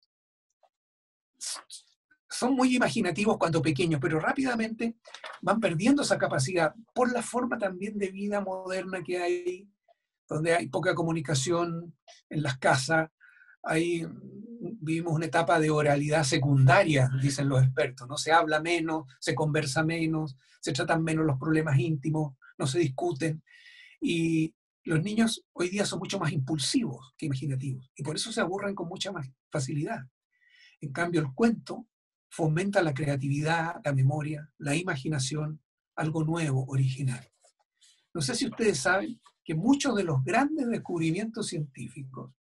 son muy imaginativos cuando pequeños, pero rápidamente van perdiendo esa capacidad por la forma también de vida moderna que hay, donde hay poca comunicación en las casas, hay, vivimos una etapa de oralidad secundaria, dicen los expertos, ¿no? Se habla menos, se conversa menos, se tratan menos los problemas íntimos, no se discuten, y los niños hoy día son mucho más impulsivos que imaginativos, y por eso se aburren con mucha más facilidad. En cambio, el cuento fomenta la creatividad, la memoria, la imaginación, algo nuevo, original. No sé si ustedes saben que muchos de los grandes descubrimientos científicos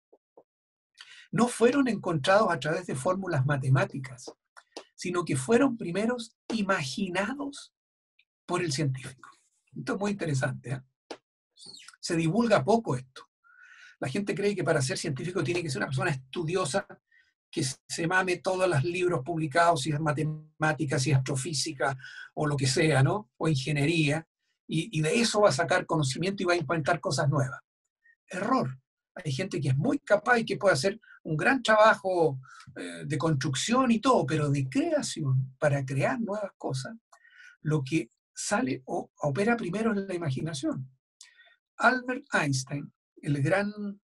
no fueron encontrados a través de fórmulas matemáticas, sino que fueron primeros imaginados por el científico. Esto es muy interesante, ¿eh? Se divulga poco esto. La gente cree que para ser científico tiene que ser una persona estudiosa, que se mame todos los libros publicados, si es matemática, si es astrofísica, o lo que sea, ¿no? O ingeniería, y, y de eso va a sacar conocimiento y va a inventar cosas nuevas. Error. Hay gente que es muy capaz y que puede hacer un gran trabajo eh, de construcción y todo, pero de creación, para crear nuevas cosas, lo que sale o opera primero es la imaginación. Albert Einstein, el gran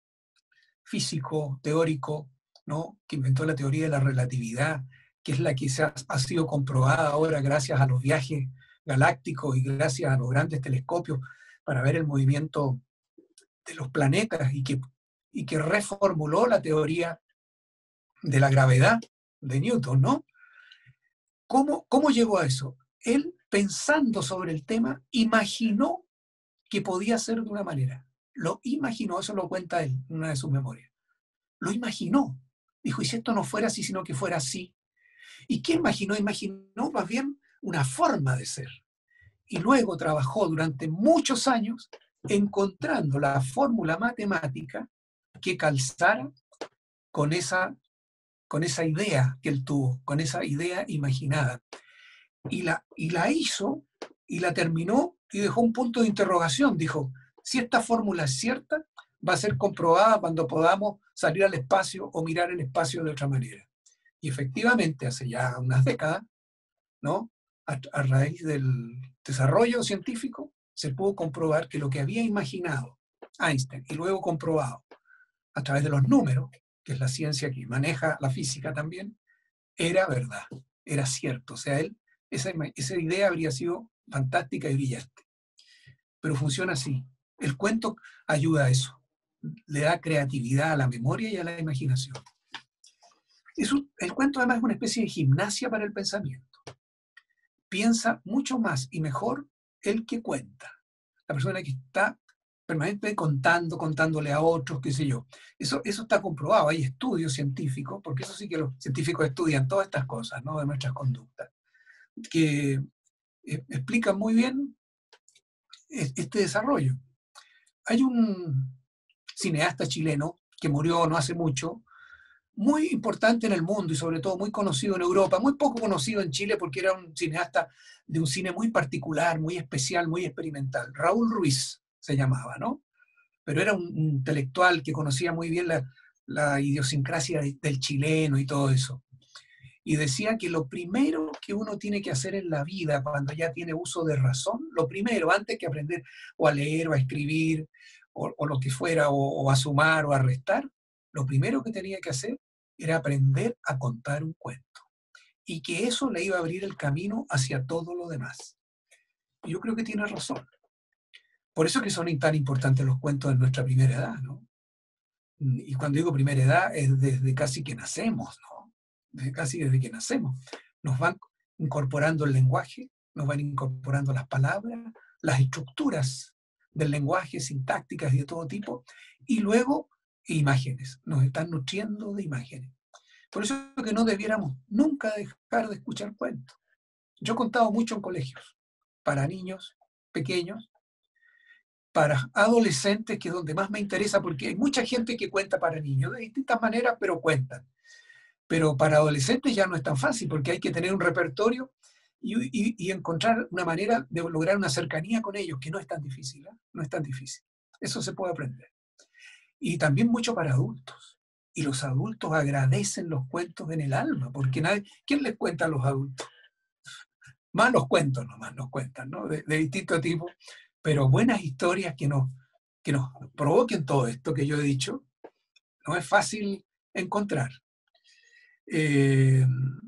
físico teórico, ¿no?, que inventó la teoría de la relatividad, que es la que se ha, ha sido comprobada ahora gracias a los viajes galácticos y gracias a los grandes telescopios para ver el movimiento de los planetas, y que, y que reformuló la teoría de la gravedad de Newton, ¿no? ¿Cómo, cómo llegó a eso? Él, pensando sobre el tema, imaginó que podía ser de una manera. Lo imaginó, eso lo cuenta él en una de sus memorias. Lo imaginó. Dijo, y si esto no fuera así, sino que fuera así. ¿Y qué imaginó? Imaginó más bien una forma de ser. Y luego trabajó durante muchos años encontrando la fórmula matemática que calzara con esa, con esa idea que él tuvo, con esa idea imaginada. Y la, y la hizo, y la terminó, y dejó un punto de interrogación. Dijo, si esta fórmula es cierta, va a ser comprobada cuando podamos salir al espacio o mirar el espacio de otra manera. Y efectivamente, hace ya unas décadas, ¿no?, a, a raíz del desarrollo científico, se pudo comprobar que lo que había imaginado Einstein, y luego comprobado a través de los números, que es la ciencia que maneja la física también, era verdad, era cierto. O sea, él, esa, esa idea habría sido fantástica y brillante. Pero funciona así. El cuento ayuda a eso. Le da creatividad a la memoria y a la imaginación. Es un, el cuento además es una especie de gimnasia para el pensamiento. Piensa mucho más y mejor el que cuenta. La persona que está permanentemente contando, contándole a otros, qué sé yo. Eso, eso está comprobado, hay estudios científicos, porque eso sí que los científicos estudian todas estas cosas, ¿no? De nuestras conductas, que eh, explican muy bien este desarrollo. Hay un cineasta chileno que murió no hace mucho, muy importante en el mundo y sobre todo muy conocido en Europa, muy poco conocido en Chile porque era un cineasta de un cine muy particular, muy especial, muy experimental. Raúl Ruiz se llamaba, ¿no? Pero era un, un intelectual que conocía muy bien la, la idiosincrasia del chileno y todo eso. Y decía que lo primero que uno tiene que hacer en la vida cuando ya tiene uso de razón, lo primero, antes que aprender o a leer o a escribir o, o lo que fuera, o, o a sumar o a restar, lo primero que tenía que hacer era aprender a contar un cuento. Y que eso le iba a abrir el camino hacia todo lo demás. Y yo creo que tiene razón. Por eso es que son tan importantes los cuentos en nuestra primera edad, ¿no? Y cuando digo primera edad es desde casi que nacemos, ¿no? Desde casi desde que nacemos. Nos van incorporando el lenguaje, nos van incorporando las palabras, las estructuras del lenguaje, sintácticas y de todo tipo, y luego imágenes, nos están nutriendo de imágenes. Por eso es que no debiéramos nunca dejar de escuchar cuentos. Yo he contado mucho en colegios, para niños pequeños, para adolescentes, que es donde más me interesa, porque hay mucha gente que cuenta para niños, de distintas maneras, pero cuentan. Pero para adolescentes ya no es tan fácil, porque hay que tener un repertorio y, y, y encontrar una manera de lograr una cercanía con ellos, que no es tan difícil, ¿eh? No es tan difícil. Eso se puede aprender. Y también mucho para adultos. Y los adultos agradecen los cuentos en el alma, porque nadie, ¿quién les cuenta a los adultos? Malos cuentos nomás nos cuentan, ¿no? De, de distinto tipo, pero buenas historias que nos, que nos provoquen todo esto que yo he dicho, no es fácil encontrar. Eh,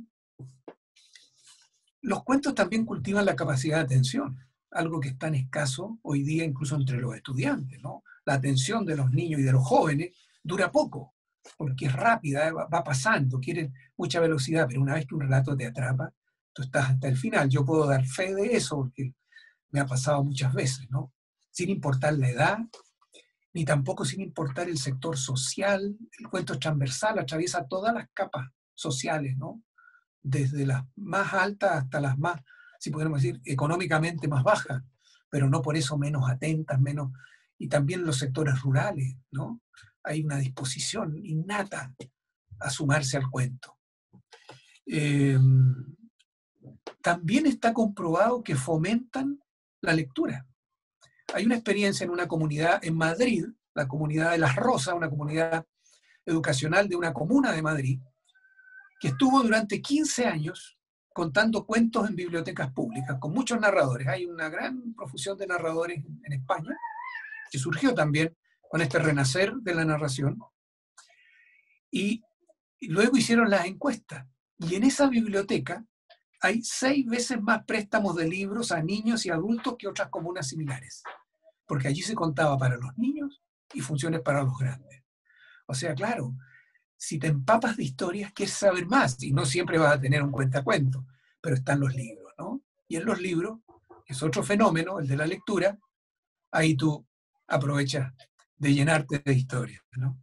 los cuentos también cultivan la capacidad de atención, algo que es tan escaso hoy día incluso entre los estudiantes, ¿no? La atención de los niños y de los jóvenes dura poco, porque es rápida, va, va pasando, quieren mucha velocidad, pero una vez que un relato te atrapa, tú estás hasta el final. Yo puedo dar fe de eso, porque me ha pasado muchas veces, ¿no? Sin importar la edad, ni tampoco sin importar el sector social. El cuento es transversal, atraviesa todas las capas sociales, ¿no? Desde las más altas hasta las más, si podemos decir, económicamente más bajas, pero no por eso menos atentas, menos... Y también los sectores rurales, ¿no? Hay una disposición innata a sumarse al cuento. Eh, también está comprobado que fomentan la lectura. Hay una experiencia en una comunidad en Madrid, la comunidad de Las Rosas, una comunidad educacional de una comuna de Madrid, que estuvo durante quince años contando cuentos en bibliotecas públicas, con muchos narradores. Hay una gran profusión de narradores en España, que surgió también con este renacer de la narración. Y, y luego hicieron las encuestas. Y en esa biblioteca hay seis veces más préstamos de libros a niños y adultos que otras comunas similares. Porque allí se contaba para los niños y funciones para los grandes. O sea, claro, si te empapas de historias, quieres saber más, y no siempre vas a tener un cuentacuento, pero están los libros, ¿no? Y en los libros, que es otro fenómeno, el de la lectura, ahí tú aprovechas de llenarte de historias, ¿no?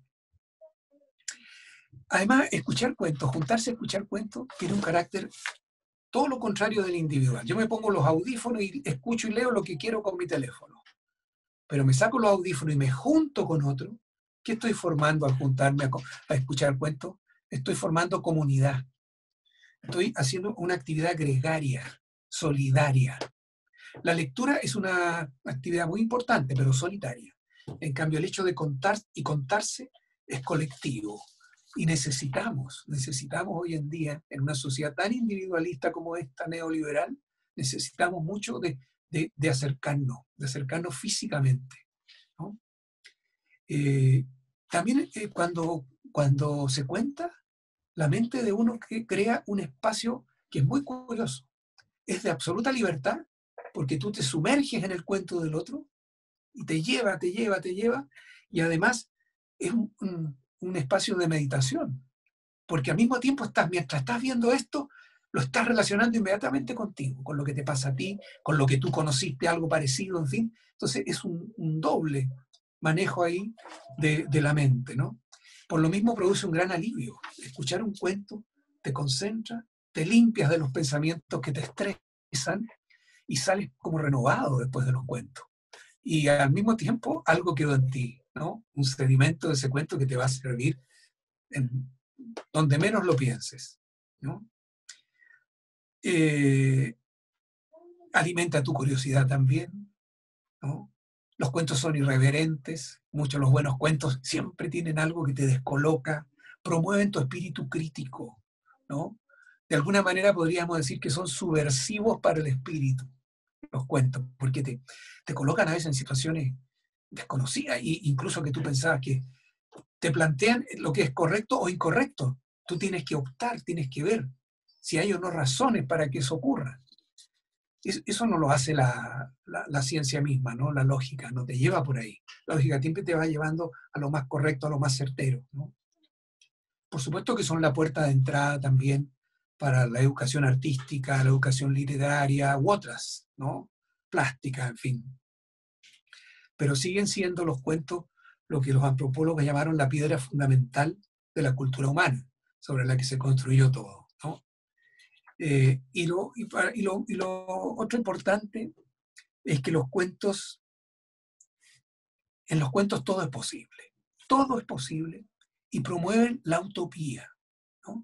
Además, escuchar cuentos, juntarse a escuchar cuentos, tiene un carácter todo lo contrario del individual. Yo me pongo los audífonos y escucho y leo lo que quiero con mi teléfono, pero me saco los audífonos y me junto con otro. ¿Qué estoy formando al juntarme a, a escuchar cuentos? Estoy formando comunidad. Estoy haciendo una actividad gregaria, solidaria. La lectura es una actividad muy importante, pero solitaria. En cambio, el hecho de contar y contarse es colectivo. Y necesitamos, necesitamos hoy en día, en una sociedad tan individualista como esta neoliberal, necesitamos mucho de, de, de acercarnos, de acercarnos físicamente, ¿no? Eh, también eh, cuando, cuando se cuenta, la mente de uno que crea un espacio que es muy curioso. Es de absoluta libertad, porque tú te sumerges en el cuento del otro y te lleva, te lleva, te lleva, y además es un, un, un espacio de meditación, porque al mismo tiempo estás, mientras estás viendo esto, lo estás relacionando inmediatamente contigo, con lo que te pasa a ti, con lo que tú conociste, algo parecido, en fin. Entonces es un, un doble manejo ahí de, de la mente, ¿no? Por lo mismo produce un gran alivio. Escuchar un cuento te concentra, te limpias de los pensamientos que te estresan y sales como renovado después de los cuentos. Y al mismo tiempo algo quedó en ti, ¿no? Un sedimento de ese cuento que te va a servir en donde menos lo pienses, ¿no? Eh, alimenta tu curiosidad también, ¿no? Los cuentos son irreverentes, muchos de los buenos cuentos siempre tienen algo que te descoloca, promueven tu espíritu crítico, ¿no? De alguna manera podríamos decir que son subversivos para el espíritu, los cuentos, porque te, te colocan a veces en situaciones desconocidas, e incluso que tú pensabas que te plantean lo que es correcto o incorrecto. Tú tienes que optar, tienes que ver si hay o no razones para que eso ocurra. Eso no lo hace la, la, la ciencia misma, ¿no? La lógica no te lleva por ahí. La lógica siempre te va llevando a lo más correcto, a lo más certero, ¿no? Por supuesto que son la puerta de entrada también para la educación artística, la educación literaria u otras, ¿no? Plástica, en fin. Pero siguen siendo los cuentos lo que los antropólogos llamaron la piedra fundamental de la cultura humana, sobre la que se construyó todo, ¿no? Eh, y, lo, y, para, y, lo, y lo otro importante es que los cuentos, en los cuentos todo es posible, todo es posible y promueven la utopía, ¿no?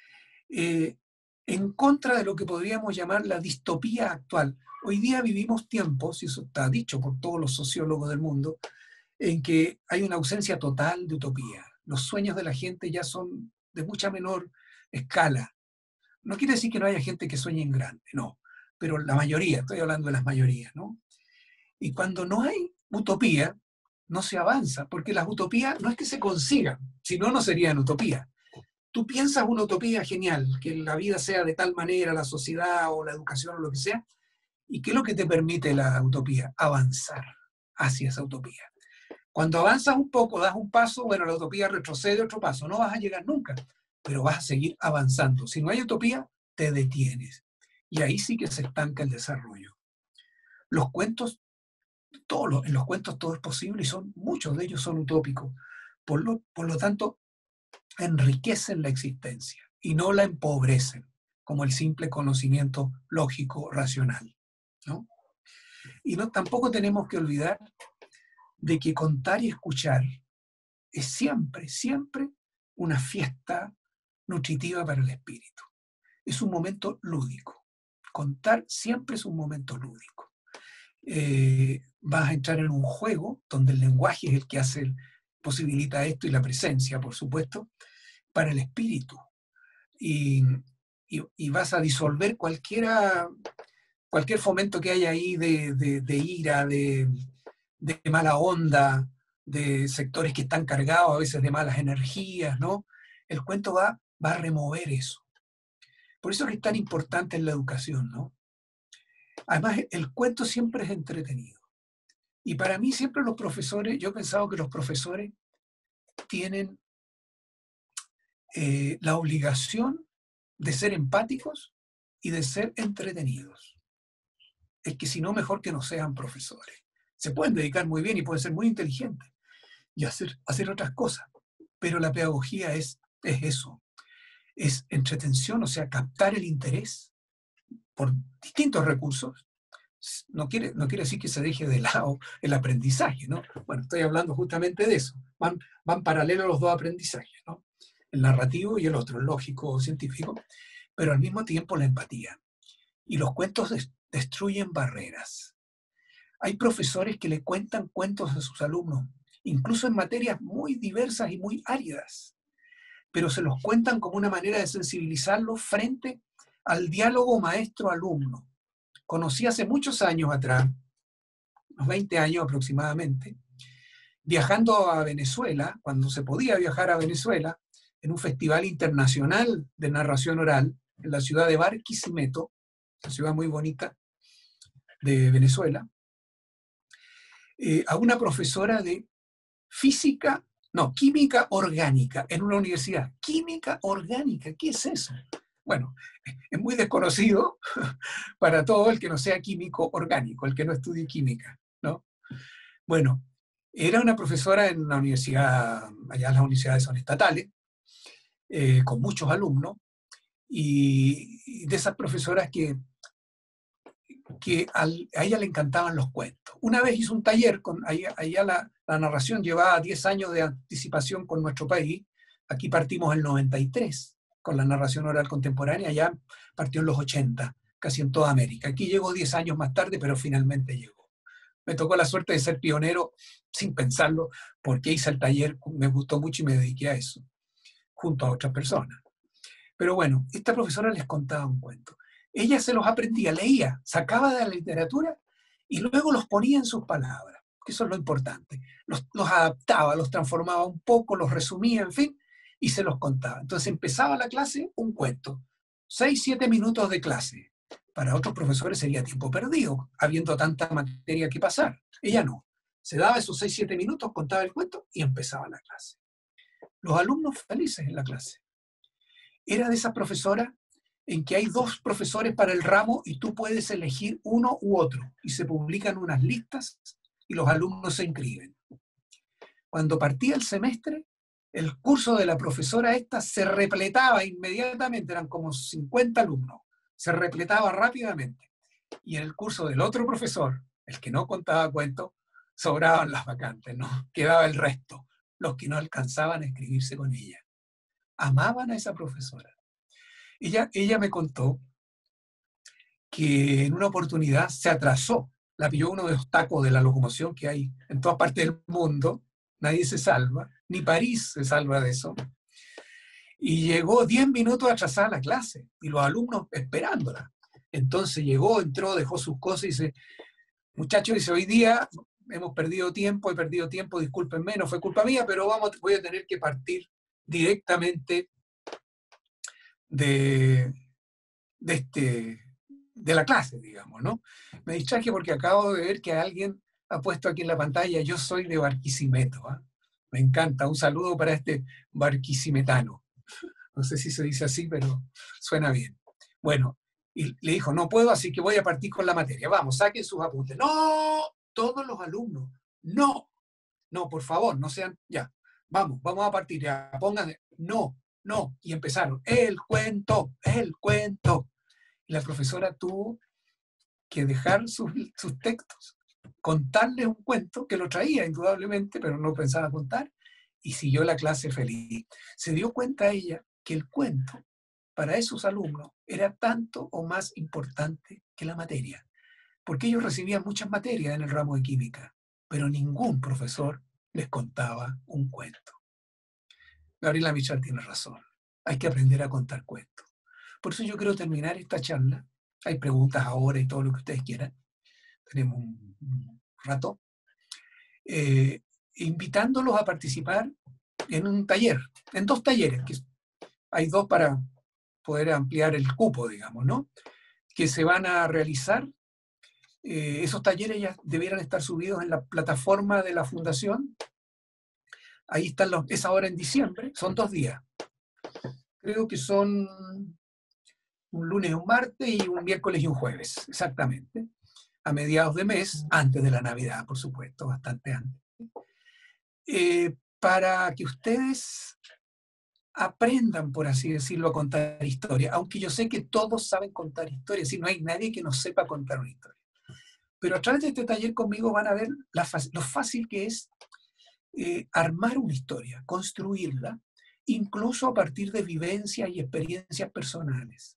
Eh, en contra de lo que podríamos llamar la distopía actual. Hoy día vivimos tiempos, y eso está dicho por todos los sociólogos del mundo, en que hay una ausencia total de utopía. Los sueños de la gente ya son de mucha menor escala. No quiere decir que no haya gente que sueñe en grande, no, pero la mayoría, estoy hablando de las mayorías, ¿no? Y cuando no hay utopía, no se avanza, porque las utopías no es que se consigan, si no, no serían utopía. Tú piensas una utopía genial, que la vida sea de tal manera, la sociedad o la educación o lo que sea, ¿y qué es lo que te permite la utopía? Avanzar hacia esa utopía. Cuando avanzas un poco, das un paso, bueno, la utopía retrocede otro paso, no vas a llegar nunca, pero vas a seguir avanzando. Si no hay utopía, te detienes. Y ahí sí que se estanca el desarrollo. Los cuentos, todos los, en los cuentos todo es posible y son, muchos de ellos son utópicos. Por lo, por lo tanto, enriquecen la existencia y no la empobrecen, como el simple conocimiento lógico, racional, ¿no? Y no, tampoco tenemos que olvidar de que contar y escuchar es siempre, siempre una fiesta nutritiva para el espíritu. Es un momento lúdico. Contar siempre es un momento lúdico. Eh, vas a entrar en un juego donde el lenguaje es el que hace, posibilita esto y la presencia, por supuesto, para el espíritu. Y, y, y vas a disolver cualquiera, cualquier fomento que haya ahí de, de, de ira, de, de mala onda, de sectores que están cargados a veces de malas energías, ¿no? El cuento va, va a remover eso. Por eso es que es tan importante en la educación, ¿no? Además, el cuento siempre es entretenido. Y para mí siempre los profesores, yo he pensado que los profesores tienen eh, la obligación de ser empáticos y de ser entretenidos. Es que si no, mejor que no sean profesores. Se pueden dedicar muy bien y pueden ser muy inteligentes y hacer, hacer otras cosas, pero la pedagogía es, es eso, es entretención, o sea, captar el interés por distintos recursos. No quiere, no quiere decir que se deje de lado el aprendizaje, ¿no? Bueno, estoy hablando justamente de eso. Van, van paralelos los dos aprendizajes, ¿no? El narrativo y el otro, el lógico o científico, pero al mismo tiempo la empatía. Y los cuentos des- destruyen barreras. Hay profesores que le cuentan cuentos a sus alumnos, incluso en materias muy diversas y muy áridas, pero se los cuentan como una manera de sensibilizarlos frente al diálogo maestro-alumno. Conocí hace muchos años atrás, unos veinte años aproximadamente, viajando a Venezuela, cuando se podía viajar a Venezuela, en un festival internacional de narración oral en la ciudad de Barquisimeto, una ciudad muy bonita de Venezuela, eh, a una profesora de física no, química orgánica en una universidad. Química orgánica, ¿qué es eso? Bueno, es muy desconocido para todo el que no sea químico orgánico, el que no estudie química, ¿no? Bueno, era una profesora en la universidad, allá las universidades son estatales, eh, con muchos alumnos, y, y de esas profesoras que, que al, a ella le encantaban los cuentos. Una vez hizo un taller, con, allá, allá la, la narración llevaba diez años de anticipación con nuestro país, aquí partimos en noventa y tres, con la narración oral contemporánea, allá partió en los ochenta, casi en toda América. Aquí llegó diez años más tarde, pero finalmente llegó. Me tocó la suerte de ser pionero sin pensarlo, porque hice el taller, me gustó mucho y me dediqué a eso, junto a otras personas. Pero bueno, esta profesora les contaba un cuento. Ella se los aprendía, leía, sacaba de la literatura y luego los ponía en sus palabras, que eso es lo importante. Los, los adaptaba, los transformaba un poco, los resumía, en fin, y se los contaba. Entonces empezaba la clase, un cuento, seis, siete minutos de clase. Para otros profesores sería tiempo perdido, habiendo tanta materia que pasar. Ella no. Se daba esos seis, siete minutos, contaba el cuento y empezaba la clase. Los alumnos felices en la clase. Era de esas profesoras en que hay dos profesores para el ramo y tú puedes elegir uno u otro. Y se publican unas listas y los alumnos se inscriben. Cuando partía el semestre, el curso de la profesora esta se repletaba inmediatamente, eran como cincuenta alumnos. Se repletaba rápidamente. Y en el curso del otro profesor, el que no contaba cuentos, sobraban las vacantes, ¿no? Quedaba el resto, los que no alcanzaban a inscribirse con ella. Amaban a esa profesora. Ella, ella me contó que en una oportunidad se atrasó, la pilló uno de los tacos de la locomoción que hay en todas partes del mundo, nadie se salva, ni París se salva de eso. Y llegó diez minutos atrasada a la clase, y los alumnos esperándola. Entonces llegó, entró, dejó sus cosas y dice, muchachos, dice, hoy día hemos perdido tiempo, he perdido tiempo, discúlpenme, no fue culpa mía, pero vamos, voy a tener que partir directamente de, de, este, de la clase, digamos, ¿no? Me distraje porque acabo de ver que alguien ha puesto aquí en la pantalla, yo soy de Barquisimeto, ¿eh? Me encanta, un saludo para este barquisimetano. No sé si se dice así, pero suena bien. Bueno, y le dijo, no puedo, así que voy a partir con la materia. Vamos, saquen sus apuntes. No, todos los alumnos, no, no, por favor, no sean, ya, vamos, vamos a partir, ya, pónganse, no, no, y empezaron, el cuento, el cuento. Y la profesora tuvo que dejar sus, sus textos, contarles un cuento, que lo traía indudablemente, pero no pensaba contar, y siguió la clase feliz. Se dio cuenta ella que el cuento para esos alumnos era tanto o más importante que la materia, porque ellos recibían muchas materias en el ramo de química, pero ningún profesor les contaba un cuento. Gabriela Michal tiene razón, hay que aprender a contar cuentos. Por eso yo quiero terminar esta charla, hay preguntas ahora y todo lo que ustedes quieran, tenemos un, un rato, eh, invitándolos a participar en un taller, en dos talleres, que hay dos para poder ampliar el cupo, digamos, ¿no? Que se van a realizar. Eh, esos talleres ya debieran estar subidos en la plataforma de la Fundación. Ahí están los, es ahora en diciembre, son dos días. Creo que son un lunes, un martes y un miércoles y un jueves, exactamente. A mediados de mes, antes de la Navidad, por supuesto, bastante antes. Eh, para que ustedes aprendan, por así decirlo, a contar historias, aunque yo sé que todos saben contar historias, si no hay nadie que no sepa contar una historia. Pero a través de este taller conmigo van a ver la, lo fácil que es eh, armar una historia, construirla, incluso a partir de vivencias y experiencias personales.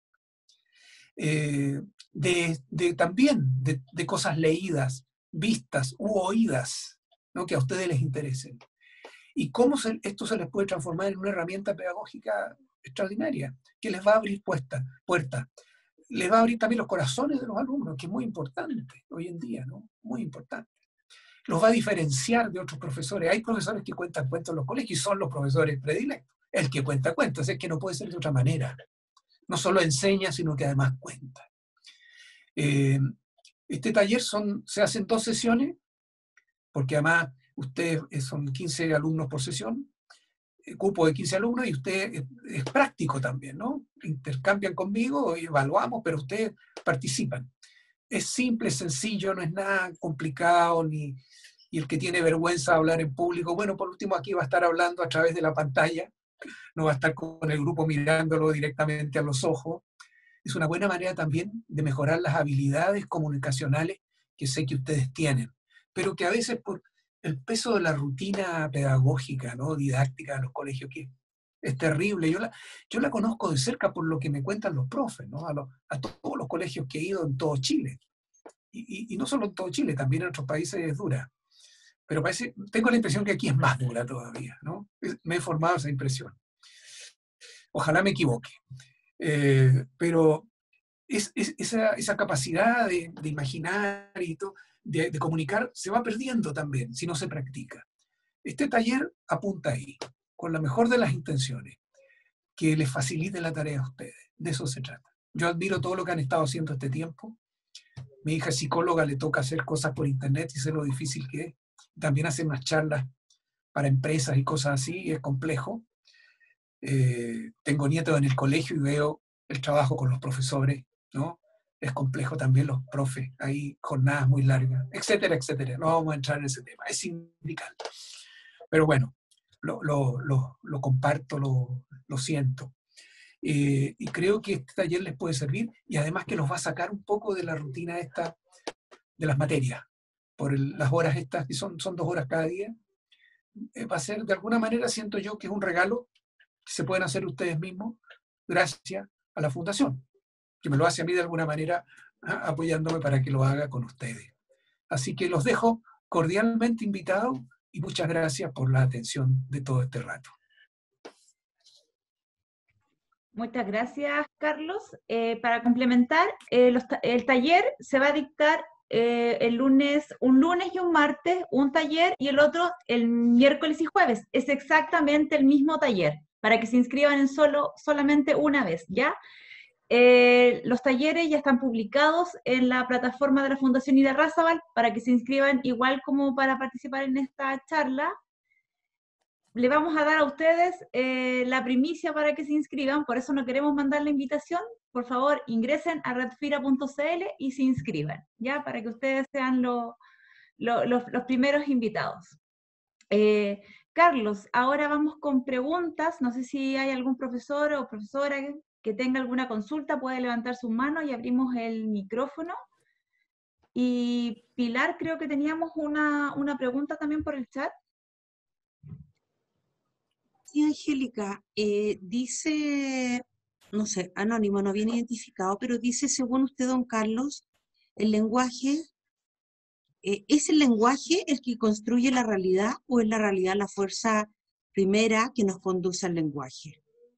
Eh, de, de, también de, de cosas leídas, vistas u oídas, ¿no? Que a ustedes les interesen. Y cómo se, esto se les puede transformar en una herramienta pedagógica extraordinaria, que les va a abrir puertas, puertas. Les va a abrir también los corazones de los alumnos, que es muy importante hoy en día, ¿no? Muy importante. Los va a diferenciar de otros profesores. Hay profesores que cuentan cuentos en los colegios y son los profesores predilectos. El que cuenta cuentos, es que no puede ser de otra manera. No solo enseña, sino que además cuenta. Eh, este taller son, se hacen dos sesiones, porque además Ustedes eh, son quince alumnos por sesión, eh, cupo de quince alumnos, y usted es, es práctico también, ¿no? Intercambian conmigo, evaluamos, pero ustedes participan. Es simple, sencillo, no es nada complicado, ni, y el que tiene vergüenza de hablar en público, bueno, por último aquí va a estar hablando a través de la pantalla, no va a estar con el grupo mirándolo directamente a los ojos. Es una buena manera también de mejorar las habilidades comunicacionales que sé que ustedes tienen, pero que a veces por el peso de la rutina pedagógica, ¿no? Didáctica de los colegios, que es terrible. Yo la, yo la conozco de cerca por lo que me cuentan los profes, ¿no? A, los, a todos los colegios que he ido en todo Chile. Y, y, y no solo en todo Chile, también en otros países es dura. Pero parece, tengo la impresión que aquí es más dura todavía, ¿no? Me he formado esa impresión. Ojalá me equivoque. Eh, pero es, es, esa, esa capacidad de, de imaginar y todo, de, de comunicar, se va perdiendo también si no se practica. Este taller apunta ahí, con la mejor de las intenciones, que les facilite la tarea a ustedes. De eso se trata. Yo admiro todo lo que han estado haciendo este tiempo. Mi hija es psicóloga, le toca hacer cosas por internet y sé lo difícil que es. También hace unas charlas para empresas y cosas así, y es complejo. Eh, tengo nietos en el colegio y veo el trabajo con los profesores, ¿no? Es complejo también los profes, hay jornadas muy largas, etcétera, etcétera. No vamos a entrar en ese tema, es sindical. Pero bueno, lo, lo, lo, lo comparto, lo, lo siento. Eh, y creo que este taller les puede servir, y además que los va a sacar un poco de la rutina esta de las materias, por el, las horas estas, que son, son dos horas cada día. Eh, va a ser, de alguna manera, siento yo que es un regalo que se pueden hacer ustedes mismos gracias a la Fundación, que me lo hace a mí de alguna manera apoyándome para que lo haga con ustedes. Así que los dejo cordialmente invitados y muchas gracias por la atención de todo este rato. Muchas gracias, Carlos. Eh, para complementar, eh, los ta el taller se va a dictar eh, el lunes, un lunes y un martes, un taller, y el otro el miércoles y jueves. Es exactamente el mismo taller, para que se inscriban en solo, solamente una vez, ¿ya? Eh, los talleres ya están publicados en la plataforma de la Fundación Irarrázaval para que se inscriban igual como para participar en esta charla. Le vamos a dar a ustedes eh, la primicia para que se inscriban, por eso no queremos mandar la invitación. Por favor, ingresen a redfira punto c l y se inscriban, ¿ya? Para que ustedes sean lo, lo, lo, los primeros invitados. Eh, Carlos, ahora vamos con preguntas. No sé si hay algún profesor o profesora que, que tenga alguna consulta, puede levantar su mano y abrimos el micrófono. Y Pilar, creo que teníamos una, una pregunta también por el chat. Sí, Angélica, eh, dice, no sé, anónimo, no bien identificado, pero dice, según usted, don Carlos, el lenguaje, eh, ¿es el lenguaje el que construye la realidad o es la realidad la fuerza primera que nos conduce al lenguaje?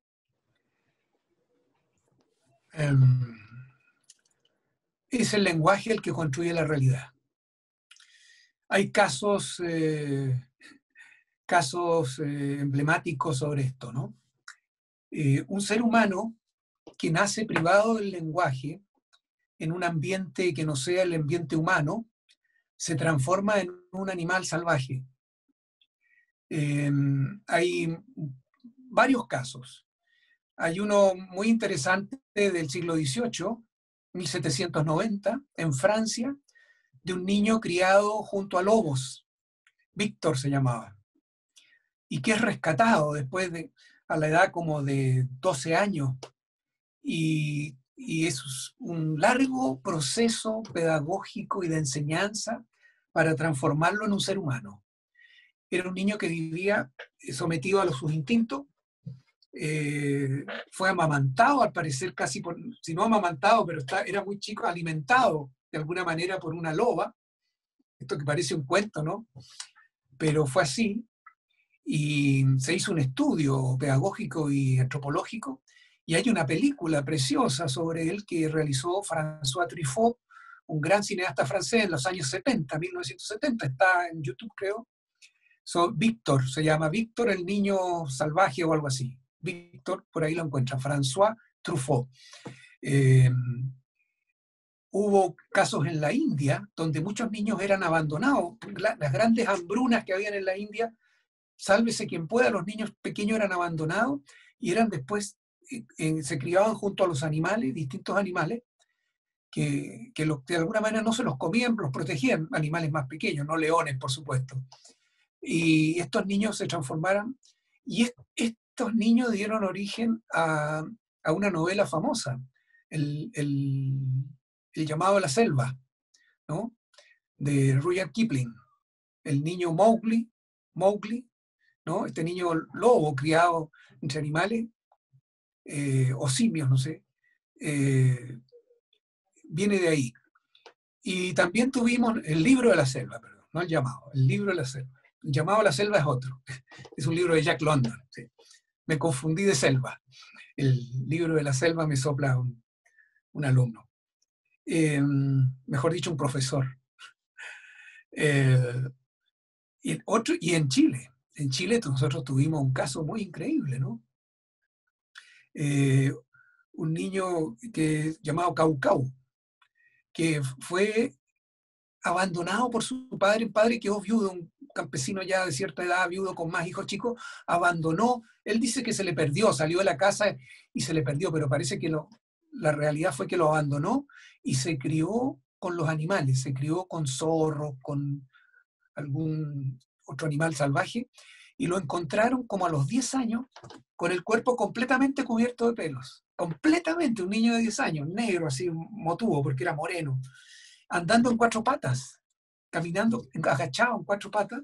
Um, es el lenguaje el que construye la realidad. Hay casos... Eh, casos eh, emblemáticos sobre esto, ¿no? Eh, un ser humano que nace privado del lenguaje en un ambiente que no sea el ambiente humano, se transforma en un animal salvaje. Eh, hay varios casos. Hay uno muy interesante del siglo dieciocho, mil setecientos noventa, en Francia, de un niño criado junto a lobos. Víctor se llamaba. Y que es rescatado después de, a la edad como de doce años. Y, y es un largo proceso pedagógico y de enseñanza para transformarlo en un ser humano. Era un niño que vivía sometido a sus instintos, eh, fue amamantado, al parecer casi, por, si no amamantado, pero está, era muy chico, alimentado de alguna manera por una loba. Esto que parece un cuento, ¿no? Pero fue así. Y se hizo un estudio pedagógico y antropológico, y hay una película preciosa sobre él que realizó François Truffaut, un gran cineasta francés en los años setenta, mil novecientos setenta, está en YouTube creo. So, Víctor, se llama Víctor el niño salvaje o algo así. Víctor, por ahí lo encuentran, François Truffaut. Eh, hubo casos en la India donde muchos niños eran abandonados. La, las grandes hambrunas que habían en la India, sálvese quien pueda, los niños pequeños eran abandonados y eran después, eh, eh, se criaban junto a los animales, distintos animales, que, que los, de alguna manera no se los comían, los protegían, animales más pequeños, no leones, por supuesto. Y estos niños se transformaron, y est, estos niños dieron origen a, a una novela famosa, el, el, el llamado La Selva, ¿no? De Rudyard Kipling, el niño Mowgli, Mowgli, ¿no? Este niño lobo criado entre animales, eh, o simios, no sé, eh, viene de ahí. Y también tuvimos el libro de la selva, perdón, no el llamado, el libro de la selva. El llamado a la selva es otro, es un libro de Jack London. ¿Sí? Me confundí de selva. El libro de la selva me sopla un, un alumno. Eh, mejor dicho, un profesor. Eh, y, otro, y en Chile, en Chile nosotros tuvimos un caso muy increíble, ¿no? Eh, un niño que, llamado Cau Cau, que fue abandonado por su padre, el padre quedó viudo, un campesino ya de cierta edad, viudo con más hijos chicos, abandonó, él dice que se le perdió, salió de la casa y se le perdió, pero parece que lo, la realidad fue que lo abandonó y se crió con los animales, se crió con zorros, con algún otro animal salvaje, y lo encontraron como a los diez años, con el cuerpo completamente cubierto de pelos, completamente, un niño de diez años, negro, así, motudo, porque era moreno, andando en cuatro patas, caminando agachado en cuatro patas,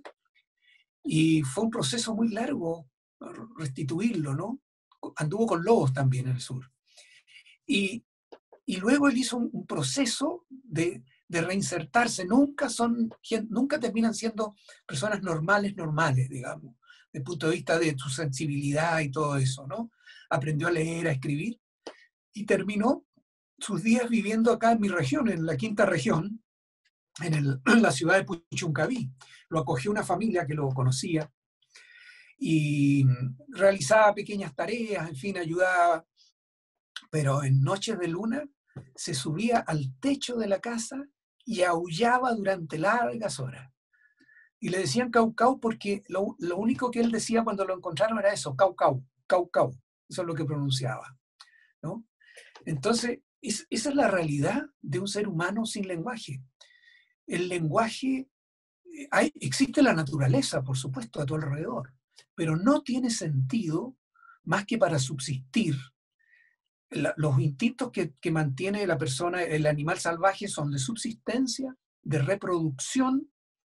y fue un proceso muy largo restituirlo, ¿no? Anduvo con lobos también en el sur. Y, y luego él hizo un, un proceso de, de reinsertarse. Nunca, son, nunca terminan siendo personas normales, normales, digamos, desde el punto de vista de su sensibilidad y todo eso, ¿no? Aprendió a leer, a escribir, y terminó sus días viviendo acá en mi región, en la quinta región, en, el, en la ciudad de Puchuncaví. Lo acogió una familia que lo conocía y realizaba pequeñas tareas, en fin, ayudaba, pero en noches de luna se subía al techo de la casa y aullaba durante largas horas. Y le decían Cau Cau porque lo, lo único que él decía cuando lo encontraron era eso, Cau Cau, Cau Cau. Eso es lo que pronunciaba, ¿no? Entonces, es, esa es la realidad de un ser humano sin lenguaje. El lenguaje, hay, existe la naturaleza, por supuesto, a tu alrededor, pero no tiene sentido más que para subsistir. La, los instintos que, que mantiene la persona, el animal salvaje, son de subsistencia, de reproducción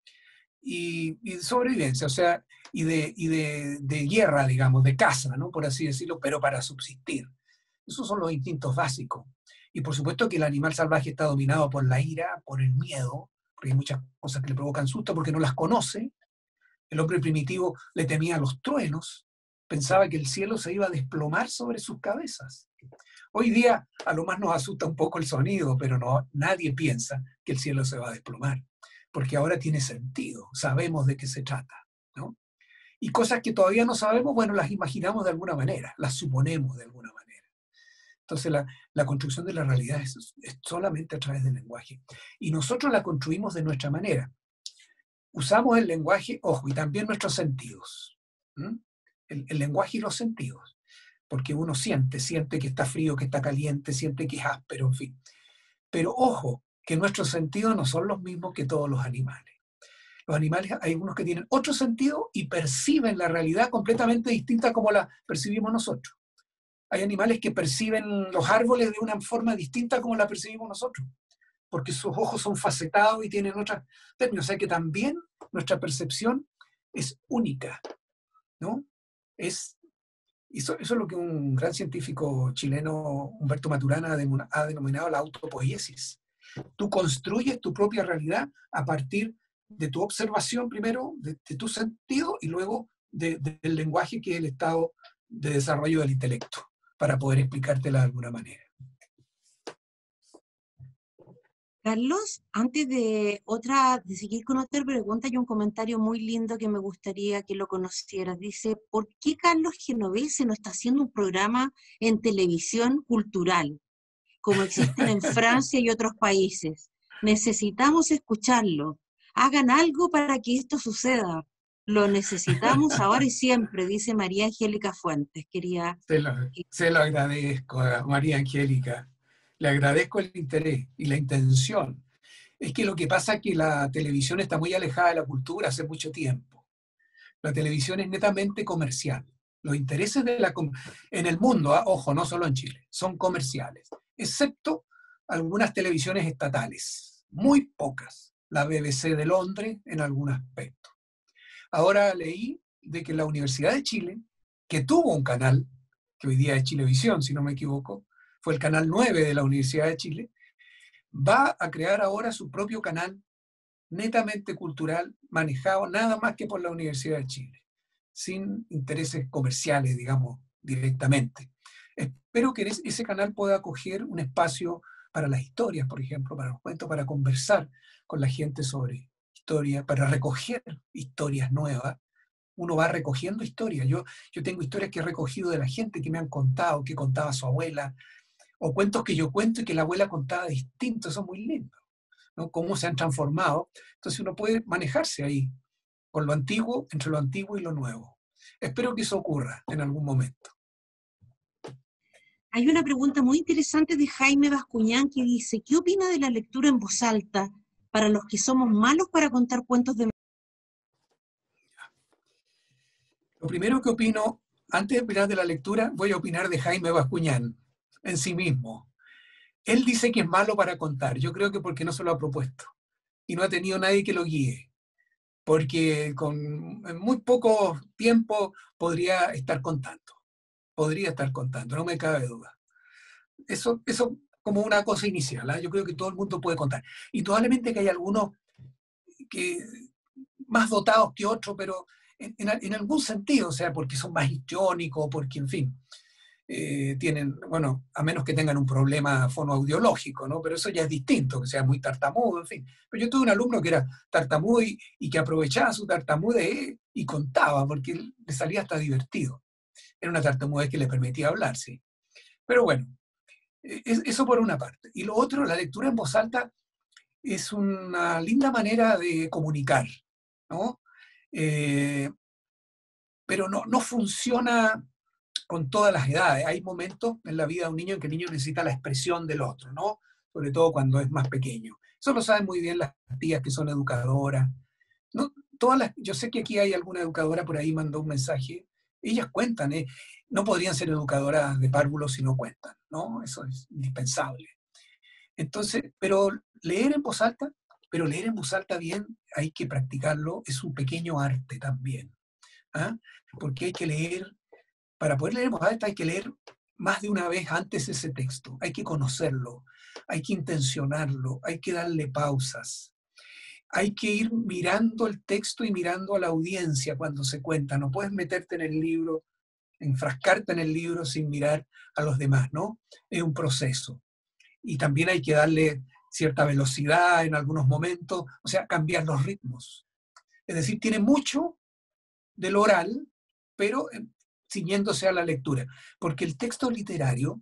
y, y de sobrevivencia, o sea, y, de, y de, de guerra, digamos, de caza, ¿no? Por así decirlo, pero para subsistir. Esos son los instintos básicos. Y por supuesto que el animal salvaje está dominado por la ira, por el miedo, porque hay muchas cosas que le provocan susto porque no las conoce. El hombre primitivo le temía a los truenos, pensaba que el cielo se iba a desplomar sobre sus cabezas. Hoy día a lo más nos asusta un poco el sonido, pero no, nadie piensa que el cielo se va a desplomar, porque ahora tiene sentido, sabemos de qué se trata, ¿no? Y cosas que todavía no sabemos, bueno, las imaginamos de alguna manera, las suponemos de alguna manera. Entonces la, la construcción de la realidad es, es solamente a través del lenguaje. Y nosotros la construimos de nuestra manera. Usamos el lenguaje, ojo, y también nuestros sentidos. ¿Mm? El, el lenguaje y los sentidos. Porque uno siente, siente que está frío, que está caliente, siente que es áspero, en fin. Pero ojo, que nuestros sentidos no son los mismos que todos los animales. Los animales, hay unos que tienen otro sentido y perciben la realidad completamente distinta como la percibimos nosotros. Hay animales que perciben los árboles de una forma distinta como la percibimos nosotros, porque sus ojos son facetados y tienen otras términos. O sea que también nuestra percepción es única, ¿no? Es, eso, eso es lo que un gran científico chileno, Humberto Maturana, ha denominado la autopoiesis. Tú construyes tu propia realidad a partir de tu observación primero, de, de tu sentido, y luego de, de, del lenguaje, que es el estado de desarrollo del intelecto, para poder explicártela de alguna manera. Carlos, antes de otra, de seguir con otra pregunta, hay un comentario muy lindo que me gustaría que lo conocieras. Dice, ¿por qué Carlos Genovese no está haciendo un programa en televisión cultural? como existen en Francia y otros países. Necesitamos escucharlo. Hagan algo para que esto suceda. Lo necesitamos ahora y siempre, dice María Angélica Fuentes. Quería... Se lo, se lo agradezco a María Angélica. Le agradezco el interés y la intención. Es que lo que pasa es que la televisión está muy alejada de la cultura hace mucho tiempo. La televisión es netamente comercial. Los intereses de la en el mundo, ¿eh? Ojo, no solo en Chile, son comerciales, excepto algunas televisiones estatales, muy pocas. La B B C de Londres en algún aspecto. Ahora leí de que la Universidad de Chile, que tuvo un canal, que hoy día es Chilevisión, si no me equivoco, fue el canal nueve de la Universidad de Chile, va a crear ahora su propio canal netamente cultural, manejado nada más que por la Universidad de Chile, sin intereses comerciales, digamos, directamente. Espero que ese canal pueda acoger un espacio para las historias, por ejemplo, para los cuentos, para conversar con la gente sobre historia, para recoger historias nuevas. Uno va recogiendo historias. Yo, yo tengo historias que he recogido de la gente que me han contado, que contaba su abuela, o cuentos que yo cuento y que la abuela contaba distintos, son muy lindos, ¿no? Cómo se han transformado. Entonces uno puede manejarse ahí, con lo antiguo, entre lo antiguo y lo nuevo. Espero que eso ocurra en algún momento. Hay una pregunta muy interesante de Jaime Bascuñán que dice, ¿qué opina de la lectura en voz alta para los que somos malos para contar cuentos de... Lo primero que opino, antes de opinar de la lectura, voy a opinar de Jaime Bascuñán en sí mismo. Él dice que es malo para contar. Yo creo que porque no se lo ha propuesto y no ha tenido nadie que lo guíe. Porque con en muy poco tiempo podría estar contando. Podría estar contando, no me cabe duda. Eso, eso como una cosa inicial, ¿eh? Yo creo que todo el mundo puede contar. Y probablemente que hay algunos que, más dotados que otros, pero en, en, en algún sentido, o sea, porque son más histriónicos, porque, en fin, eh, tienen, bueno, a menos que tengan un problema fonoaudiológico, ¿no? Pero eso ya es distinto, que sea muy tartamudo, en fin. Pero yo tuve un alumno que era tartamudo y, y que aprovechaba su tartamudez y contaba, porque le salía hasta divertido. Era una tartamudez que le permitía hablar, sí. Pero bueno, eso por una parte. Y lo otro, la lectura en voz alta es una linda manera de comunicar, ¿no? Eh, pero no, no funciona con todas las edades. Hay momentos en la vida de un niño en que el niño necesita la expresión del otro, ¿no? Sobre todo cuando es más pequeño. Eso lo saben muy bien las tías que son educadoras. ¿No? Todas las, yo sé que aquí hay alguna educadora por ahí, mandó un mensaje. Ellas cuentan, ¿eh? No podrían ser educadoras de párvulos si no cuentan, ¿no? Eso es indispensable. Entonces, pero leer en voz alta, pero leer en voz alta bien, hay que practicarlo, es un pequeño arte también. ¿Ah? Porque hay que leer, para poder leer en voz alta hay que leer más de una vez antes ese texto, hay que conocerlo, hay que intencionarlo, hay que darle pausas, hay que ir mirando el texto y mirando a la audiencia cuando se cuenta, no puedes meterte en el libro, enfrascarte en el libro sin mirar a los demás, ¿no? Es un proceso. Y también hay que darle cierta velocidad en algunos momentos, o sea, cambiar los ritmos. Es decir, tiene mucho del oral, pero ciñéndose a la lectura. Porque el texto literario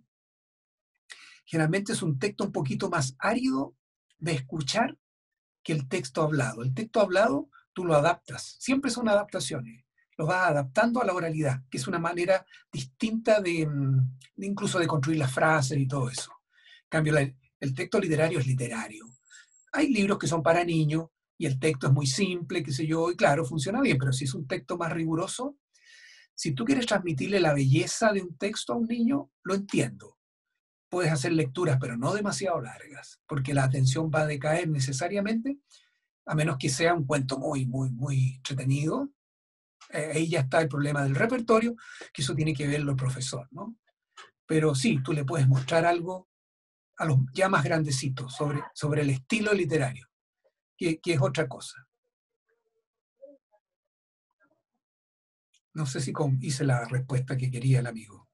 generalmente es un texto un poquito más árido de escuchar que el texto hablado. El texto hablado tú lo adaptas, siempre son adaptaciones, lo vas adaptando a la oralidad, que es una manera distinta de, de incluso de construir las frases y todo eso. En cambio, la, el texto literario es literario. Hay libros que son para niños y el texto es muy simple, qué sé yo, y claro, funciona bien, pero si es un texto más riguroso, si tú quieres transmitirle la belleza de un texto a un niño, lo entiendo. Puedes hacer lecturas, pero no demasiado largas, porque la atención va a decaer necesariamente, a menos que sea un cuento muy, muy, muy entretenido. Eh, ahí ya está el problema del repertorio, que eso tiene que verlo el profesor, ¿no? Pero sí, tú le puedes mostrar algo a los ya más grandecitos sobre, sobre el estilo literario, que, que es otra cosa. No sé si hice la respuesta que quería el amigo.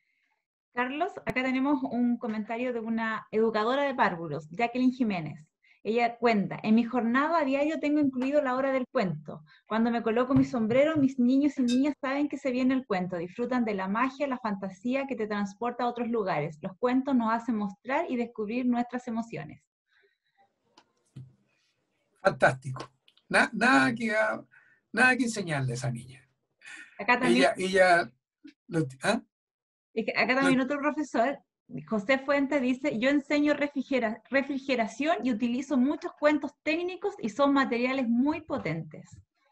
Carlos, acá tenemos un comentario de una educadora de párvulos, Jacqueline Jiménez, Ella cuenta, en mi jornada a diario tengo incluido la hora del cuento. Cuando me coloco mi sombrero, mis niños y niñas saben que se viene el cuento, disfrutan de la magia, la fantasía que te transporta a otros lugares. Los cuentos nos hacen mostrar y descubrir nuestras emociones. Fantástico. Na- nada, que, nada que enseñarle a esa niña. Acá también, Ella, ella, lo- ¿ah? acá también otro profesor, José Fuente, dice, yo enseño refrigera- refrigeración y utilizo muchos cuentos técnicos y son materiales muy potentes.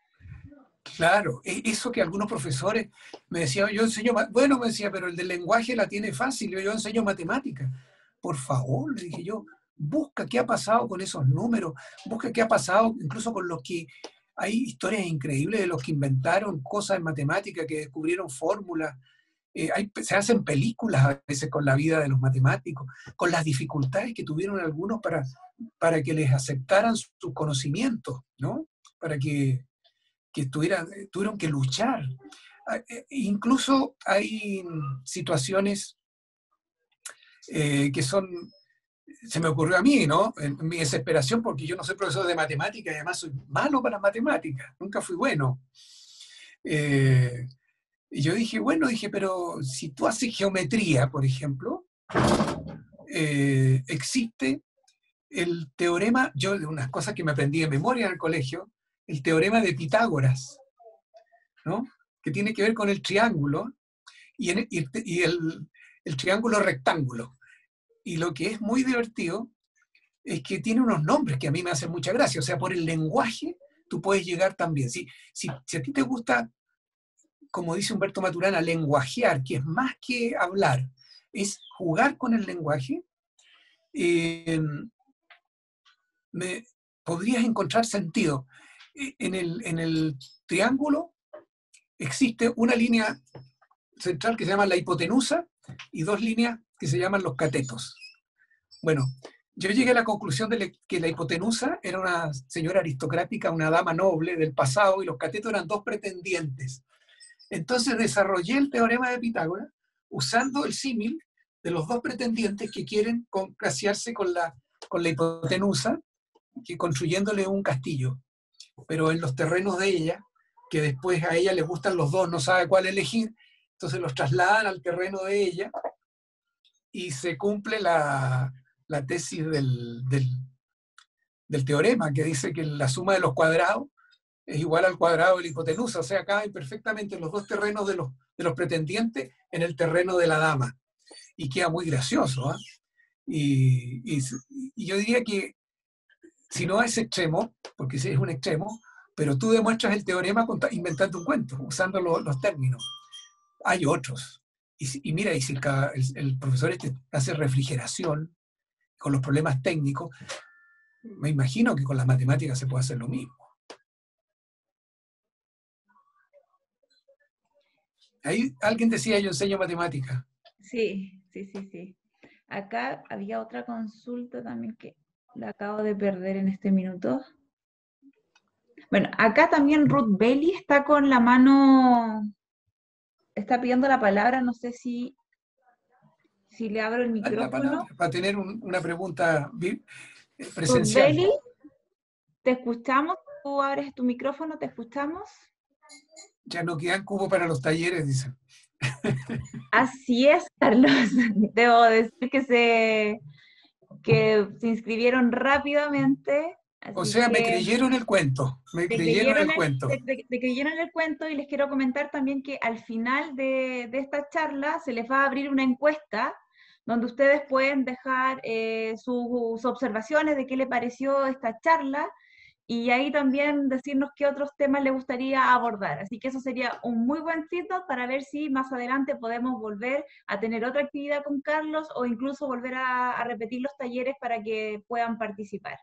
Claro, e- eso que algunos profesores me decían, yo enseño, ma- bueno, me decía, pero el del lenguaje la tiene fácil, yo, yo enseño matemáticas. Por favor, le dije yo, busca qué ha pasado con esos números, busca qué ha pasado incluso con los que, hay historias increíbles de los que inventaron cosas en matemática, que descubrieron fórmulas. Eh, hay- se hacen películas a veces con la vida de los matemáticos, con las dificultades que tuvieron algunos para, para que les aceptaran sus conocimientos, ¿no? Para que que tuvieran, tuvieron que luchar. Incluso hay situaciones eh, que son, se me ocurrió a mí, ¿no? En mi desesperación, porque yo no soy profesor de matemáticas y además soy malo para matemáticas, nunca fui bueno. Eh, y yo dije, bueno, dije, pero si tú haces geometría, por ejemplo, eh, existe el teorema, yo de unas cosas que me aprendí de memoria en el colegio, el teorema de Pitágoras, ¿no? Que tiene que ver con el triángulo y, en, y, y el, el triángulo rectángulo. Y lo que es muy divertido es que tiene unos nombres que a mí me hacen mucha gracia. O sea, por el lenguaje tú puedes llegar también. Si, si, si a ti te gusta, como dice Humberto Maturana, lenguajear, que es más que hablar, es jugar con el lenguaje, eh, me, podrías encontrar sentido. En el, en el triángulo existe una línea central que se llama la hipotenusa y dos líneas que se llaman los catetos. Bueno, yo llegué a la conclusión de que la hipotenusa era una señora aristocrática, una dama noble del pasado, y los catetos eran dos pretendientes. Entonces desarrollé el teorema de Pitágoras usando el símil de los dos pretendientes que quieren congraciarse con la, con la hipotenusa, que construyéndole un castillo. Pero en los terrenos de ella, que después a ella le gustan los dos, no sabe cuál elegir, entonces los trasladan al terreno de ella y se cumple la, la tesis del, del, del teorema, que dice que la suma de los cuadrados es igual al cuadrado de la hipotenusa. O sea, caben perfectamente los dos terrenos de los, de los pretendientes en el terreno de la dama. Y queda muy gracioso. ¿eh? Y, y, y yo diría que, si no a ese extremo, porque ese es un extremo, pero tú demuestras el teorema inventando un cuento, usando lo, los términos. Hay otros. Y, y mira, y si el, el, el profesor este hace refrigeración con los problemas técnicos, me imagino que con las matemáticas se puede hacer lo mismo. Ahí alguien decía, yo enseño matemáticas. Sí, sí, sí, sí. Acá había otra consulta también que la acabo de perder en este minuto. Bueno, acá también Ruth Bailey está con la mano, está pidiendo la palabra, no sé si, si le abro el micrófono. La palabra, para tener un, una pregunta presencial. Ruth Bailey, te escuchamos, tú abres tu micrófono, te escuchamos. Ya no quedan cubos para los talleres, dicen. Así es, Carlos. Debo decir que se, que se inscribieron rápidamente. O sea, me creyeron el cuento, me creyeron, creyeron el, el cuento. Te, te, te creyeron el cuento y les quiero comentar también que al final de, de esta charla se les va a abrir una encuesta donde ustedes pueden dejar eh, sus observaciones de qué les pareció esta charla y ahí también decirnos qué otros temas les gustaría abordar. Así que eso sería un muy buen feedback para ver si más adelante podemos volver a tener otra actividad con Carlos o incluso volver a, a repetir los talleres para que puedan participar.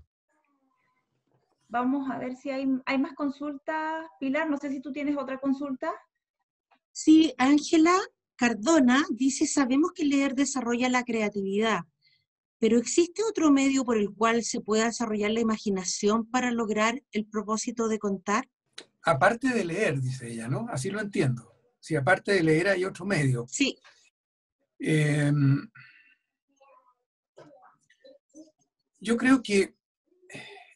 Vamos a ver si hay, hay más consultas. Pilar, no sé si tú tienes otra consulta. Sí, Ángela Cardona dice, sabemos que leer desarrolla la creatividad, pero ¿existe otro medio por el cual se pueda desarrollar la imaginación para lograr el propósito de contar? Aparte de leer, dice ella, ¿no? Así lo entiendo. Si aparte de leer hay otro medio. Sí. Eh, yo creo que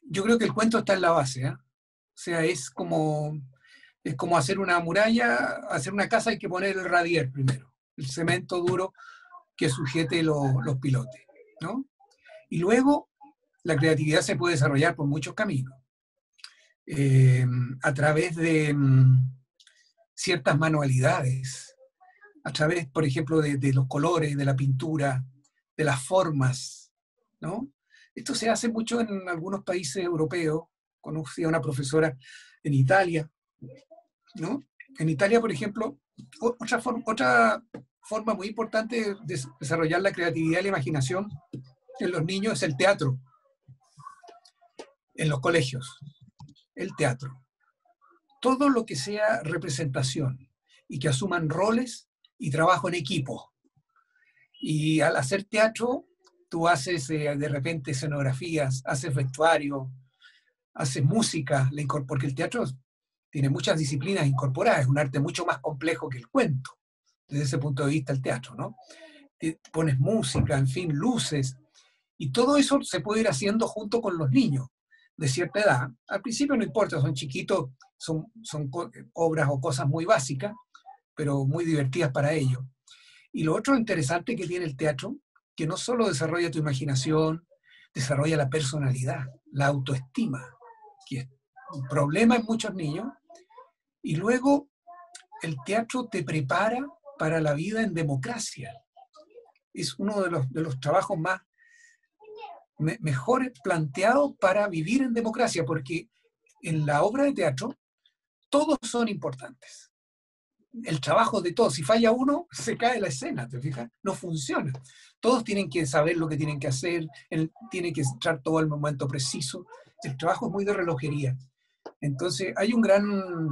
yo creo que el cuento está en la base, ¿eh? O sea, es como, es como hacer una muralla, hacer una casa hay que poner el radier primero, el cemento duro que sujete lo- los pilotes, ¿no? Y luego la creatividad se puede desarrollar por muchos caminos. Eh, a través de mm, ciertas manualidades, a través, por ejemplo, de, de los colores, de la pintura, de las formas, ¿no? Esto se hace mucho en algunos países europeos. Conocí a una profesora en Italia, ¿no? En Italia, por ejemplo, o- otra, forma, otra forma muy importante de desarrollar la creatividad y la imaginación en los niños es el teatro, en los colegios, el teatro. Todo lo que sea representación y que asuman roles y trabajo en equipo. Y al hacer teatro, tú haces eh, de repente escenografías, haces vestuario, haces música, la incor- porque el teatro tiene muchas disciplinas incorporadas, es un arte mucho más complejo que el cuento, desde ese punto de vista el teatro, ¿no? Te pones música, en fin, luces, y todo eso se puede ir haciendo junto con los niños de cierta edad. Al principio no importa, son chiquitos, son, son co- obras o cosas muy básicas, pero muy divertidas para ellos. Y lo otro interesante que tiene el teatro, que no solo desarrolla tu imaginación, desarrolla la personalidad, la autoestima, que es un problema en muchos niños, y luego el teatro te prepara para la vida en democracia. Es uno de los, de los trabajos más me, mejores planteados para vivir en democracia, porque en la obra de teatro todos son importantes. El trabajo de todos, si falla uno, se cae la escena, ¿te fijas? No funciona. Todos tienen que saber lo que tienen que hacer, el, tienen que entrar todo al momento preciso. El trabajo es muy de relojería. Entonces, hay un gran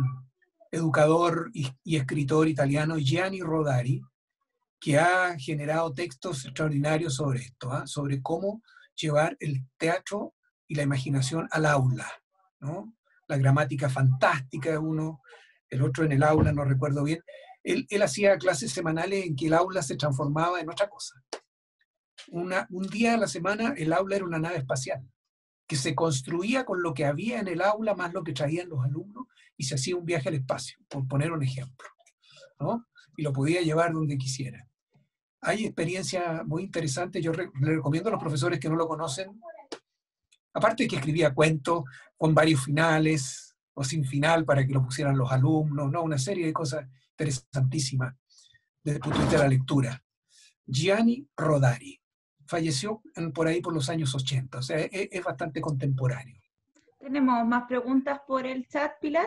educador y, y escritor italiano, Gianni Rodari, que ha generado textos extraordinarios sobre esto, ¿eh? Sobre cómo llevar el teatro y la imaginación al aula, ¿no? La gramática fantástica de uno, el otro en el aula, no recuerdo bien. Él, él hacía clases semanales en que el aula se transformaba en otra cosa. Una, un día a la semana el aula era una nave espacial, que se construía con lo que había en el aula más lo que traían los alumnos y se hacía un viaje al espacio, por poner un ejemplo, ¿no? Y lo podía llevar donde quisiera. Hay experiencias muy interesantes, yo re, le recomiendo a los profesores que no lo conocen, aparte de que escribía cuentos con varios finales o sin final para que lo pusieran los alumnos, ¿no? Una serie de cosas interesantísimas desde el punto de vista de la lectura. Gianni Rodari falleció en, por ahí por los años ochenta, o sea, es, es bastante contemporáneo. ¿Tenemos más preguntas por el chat, Pilar?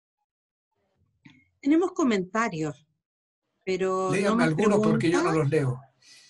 Tenemos comentarios, pero no Léame más algunos porque yo no preguntas. los leo.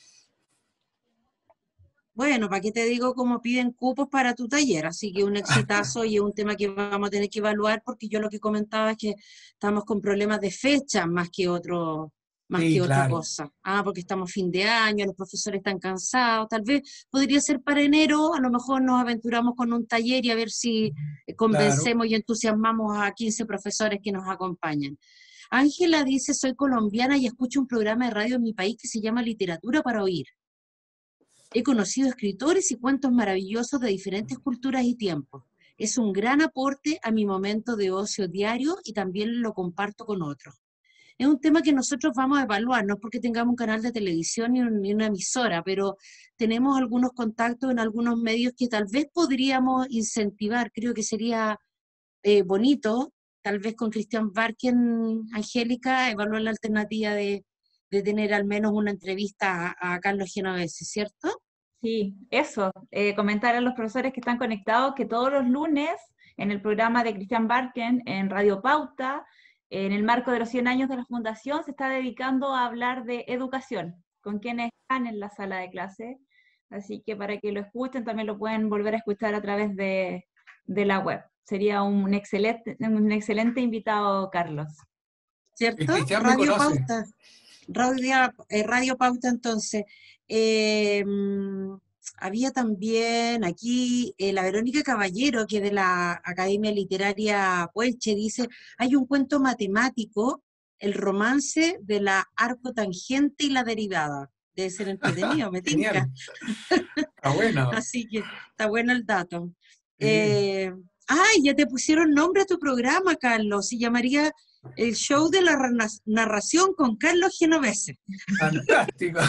Bueno, ¿para qué te digo cómo piden cupos para tu taller? Así que un exitazo y es un tema que vamos a tener que evaluar porque yo lo que comentaba es que estamos con problemas de fecha más que otro, más Sí, que otra claro. cosa. Ah, porque estamos fin de año, los profesores están cansados. Tal vez podría ser para enero, a lo mejor nos aventuramos con un taller y a ver si convencemos Claro. y entusiasmamos a quince profesores que nos acompañan. Ángela dice, soy colombiana y escucho un programa de radio en mi país que se llama Literatura para Oír. He conocido escritores y cuentos maravillosos de diferentes culturas y tiempos. Es un gran aporte a mi momento de ocio diario y también lo comparto con otros. Es un tema que nosotros vamos a evaluar, no es porque tengamos un canal de televisión ni, un, ni una emisora, pero tenemos algunos contactos en algunos medios que tal vez podríamos incentivar. Creo que sería eh, bonito, tal vez con Christian Barken, Angélica, evaluar la alternativa de, de tener al menos una entrevista a, a Carlos Genovese, ¿cierto? Sí, eso, eh, comentar a los profesores que están conectados que todos los lunes en el programa de Christian Barken en Radio Pauta, en el marco de los cien años de la Fundación, se está dedicando a hablar de educación, con quienes están en la sala de clase. Así que para que lo escuchen, también lo pueden volver a escuchar a través de, de la web. Sería un excelente, un excelente invitado, Carlos. ¿Cierto? El Cristian me Radio conoce. Pauta. Radio, eh, Radio Pauta, entonces. Eh, había también aquí eh, la Verónica Caballero, que de la Academia Literaria Puelche, dice, hay un cuento matemático, el romance de la arcotangente y la derivada. Debe ser entretenido, me tinca. Genial. Está bueno. Así que está bueno el dato. Eh, ¡Ay! Ya te pusieron nombre a tu programa, Carlos. Se llamaría El Show de la Rana- Narración con Carlos Genovese. Fantástico.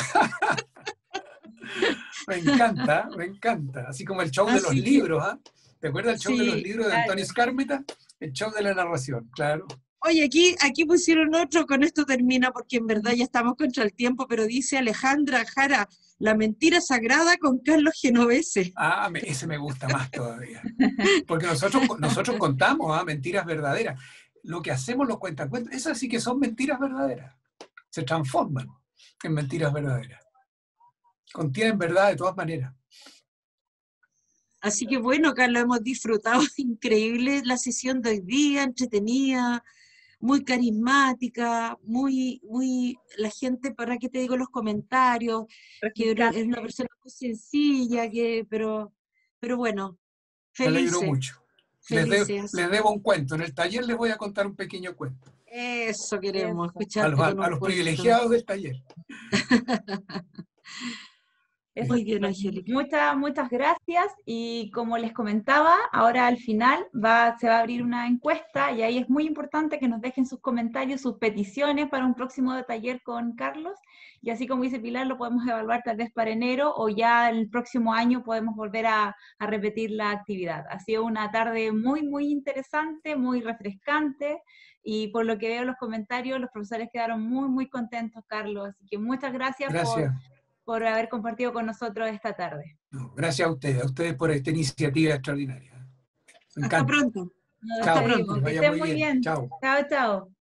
Me encanta, me encanta. Así como el show de los Así que, libros, ¿ah? ¿Te acuerdas el show de los sí. libros de Claro. Antonio Skármeta? El show de la narración, claro. Oye, aquí, aquí pusieron otro, con esto termina porque en verdad ya estamos contra el tiempo, pero dice Alejandra Jara, La mentira sagrada con Carlos Genovese. Ah, me- ese me gusta más todavía. Porque nosotros, nosotros contamos ¿ah? mentiras verdaderas. Lo que hacemos los cuentacuentos, esas sí que son mentiras verdaderas. Se transforman en mentiras verdaderas. Contienen verdad de todas maneras. Así que bueno, Carlos, hemos disfrutado increíble la sesión de hoy día, entretenida, muy carismática, muy, muy, la gente, para qué te digo los comentarios, que era- es una persona muy sencilla, que, pero, pero bueno, Me alegro felices, mucho. Les, de- felices. les debo un cuento. En el taller les voy a contar un pequeño cuento. Eso queremos, Eso. A escucharte los, con a un los cuento. privilegiados del taller. Eso. Muy bien, Angélica. Muchas, muchas gracias y como les comentaba, ahora al final va, se va a abrir una encuesta y ahí es muy importante que nos dejen sus comentarios, sus peticiones para un próximo taller con Carlos y así como dice Pilar, lo podemos evaluar tal vez para enero o ya el próximo año podemos volver a, a repetir la actividad. Ha sido una tarde muy, muy interesante, muy refrescante y por lo que veo en los comentarios, los profesores quedaron muy, muy contentos, Carlos, así que muchas gracias, Gracias. por por haber compartido con nosotros esta tarde. No, gracias a ustedes, a ustedes por esta iniciativa extraordinaria. Me Hasta encanta. pronto. Nos Hasta Chao, pronto. despedimos. que Que vaya estén muy muy bien. bien. Chao. Chao, chao.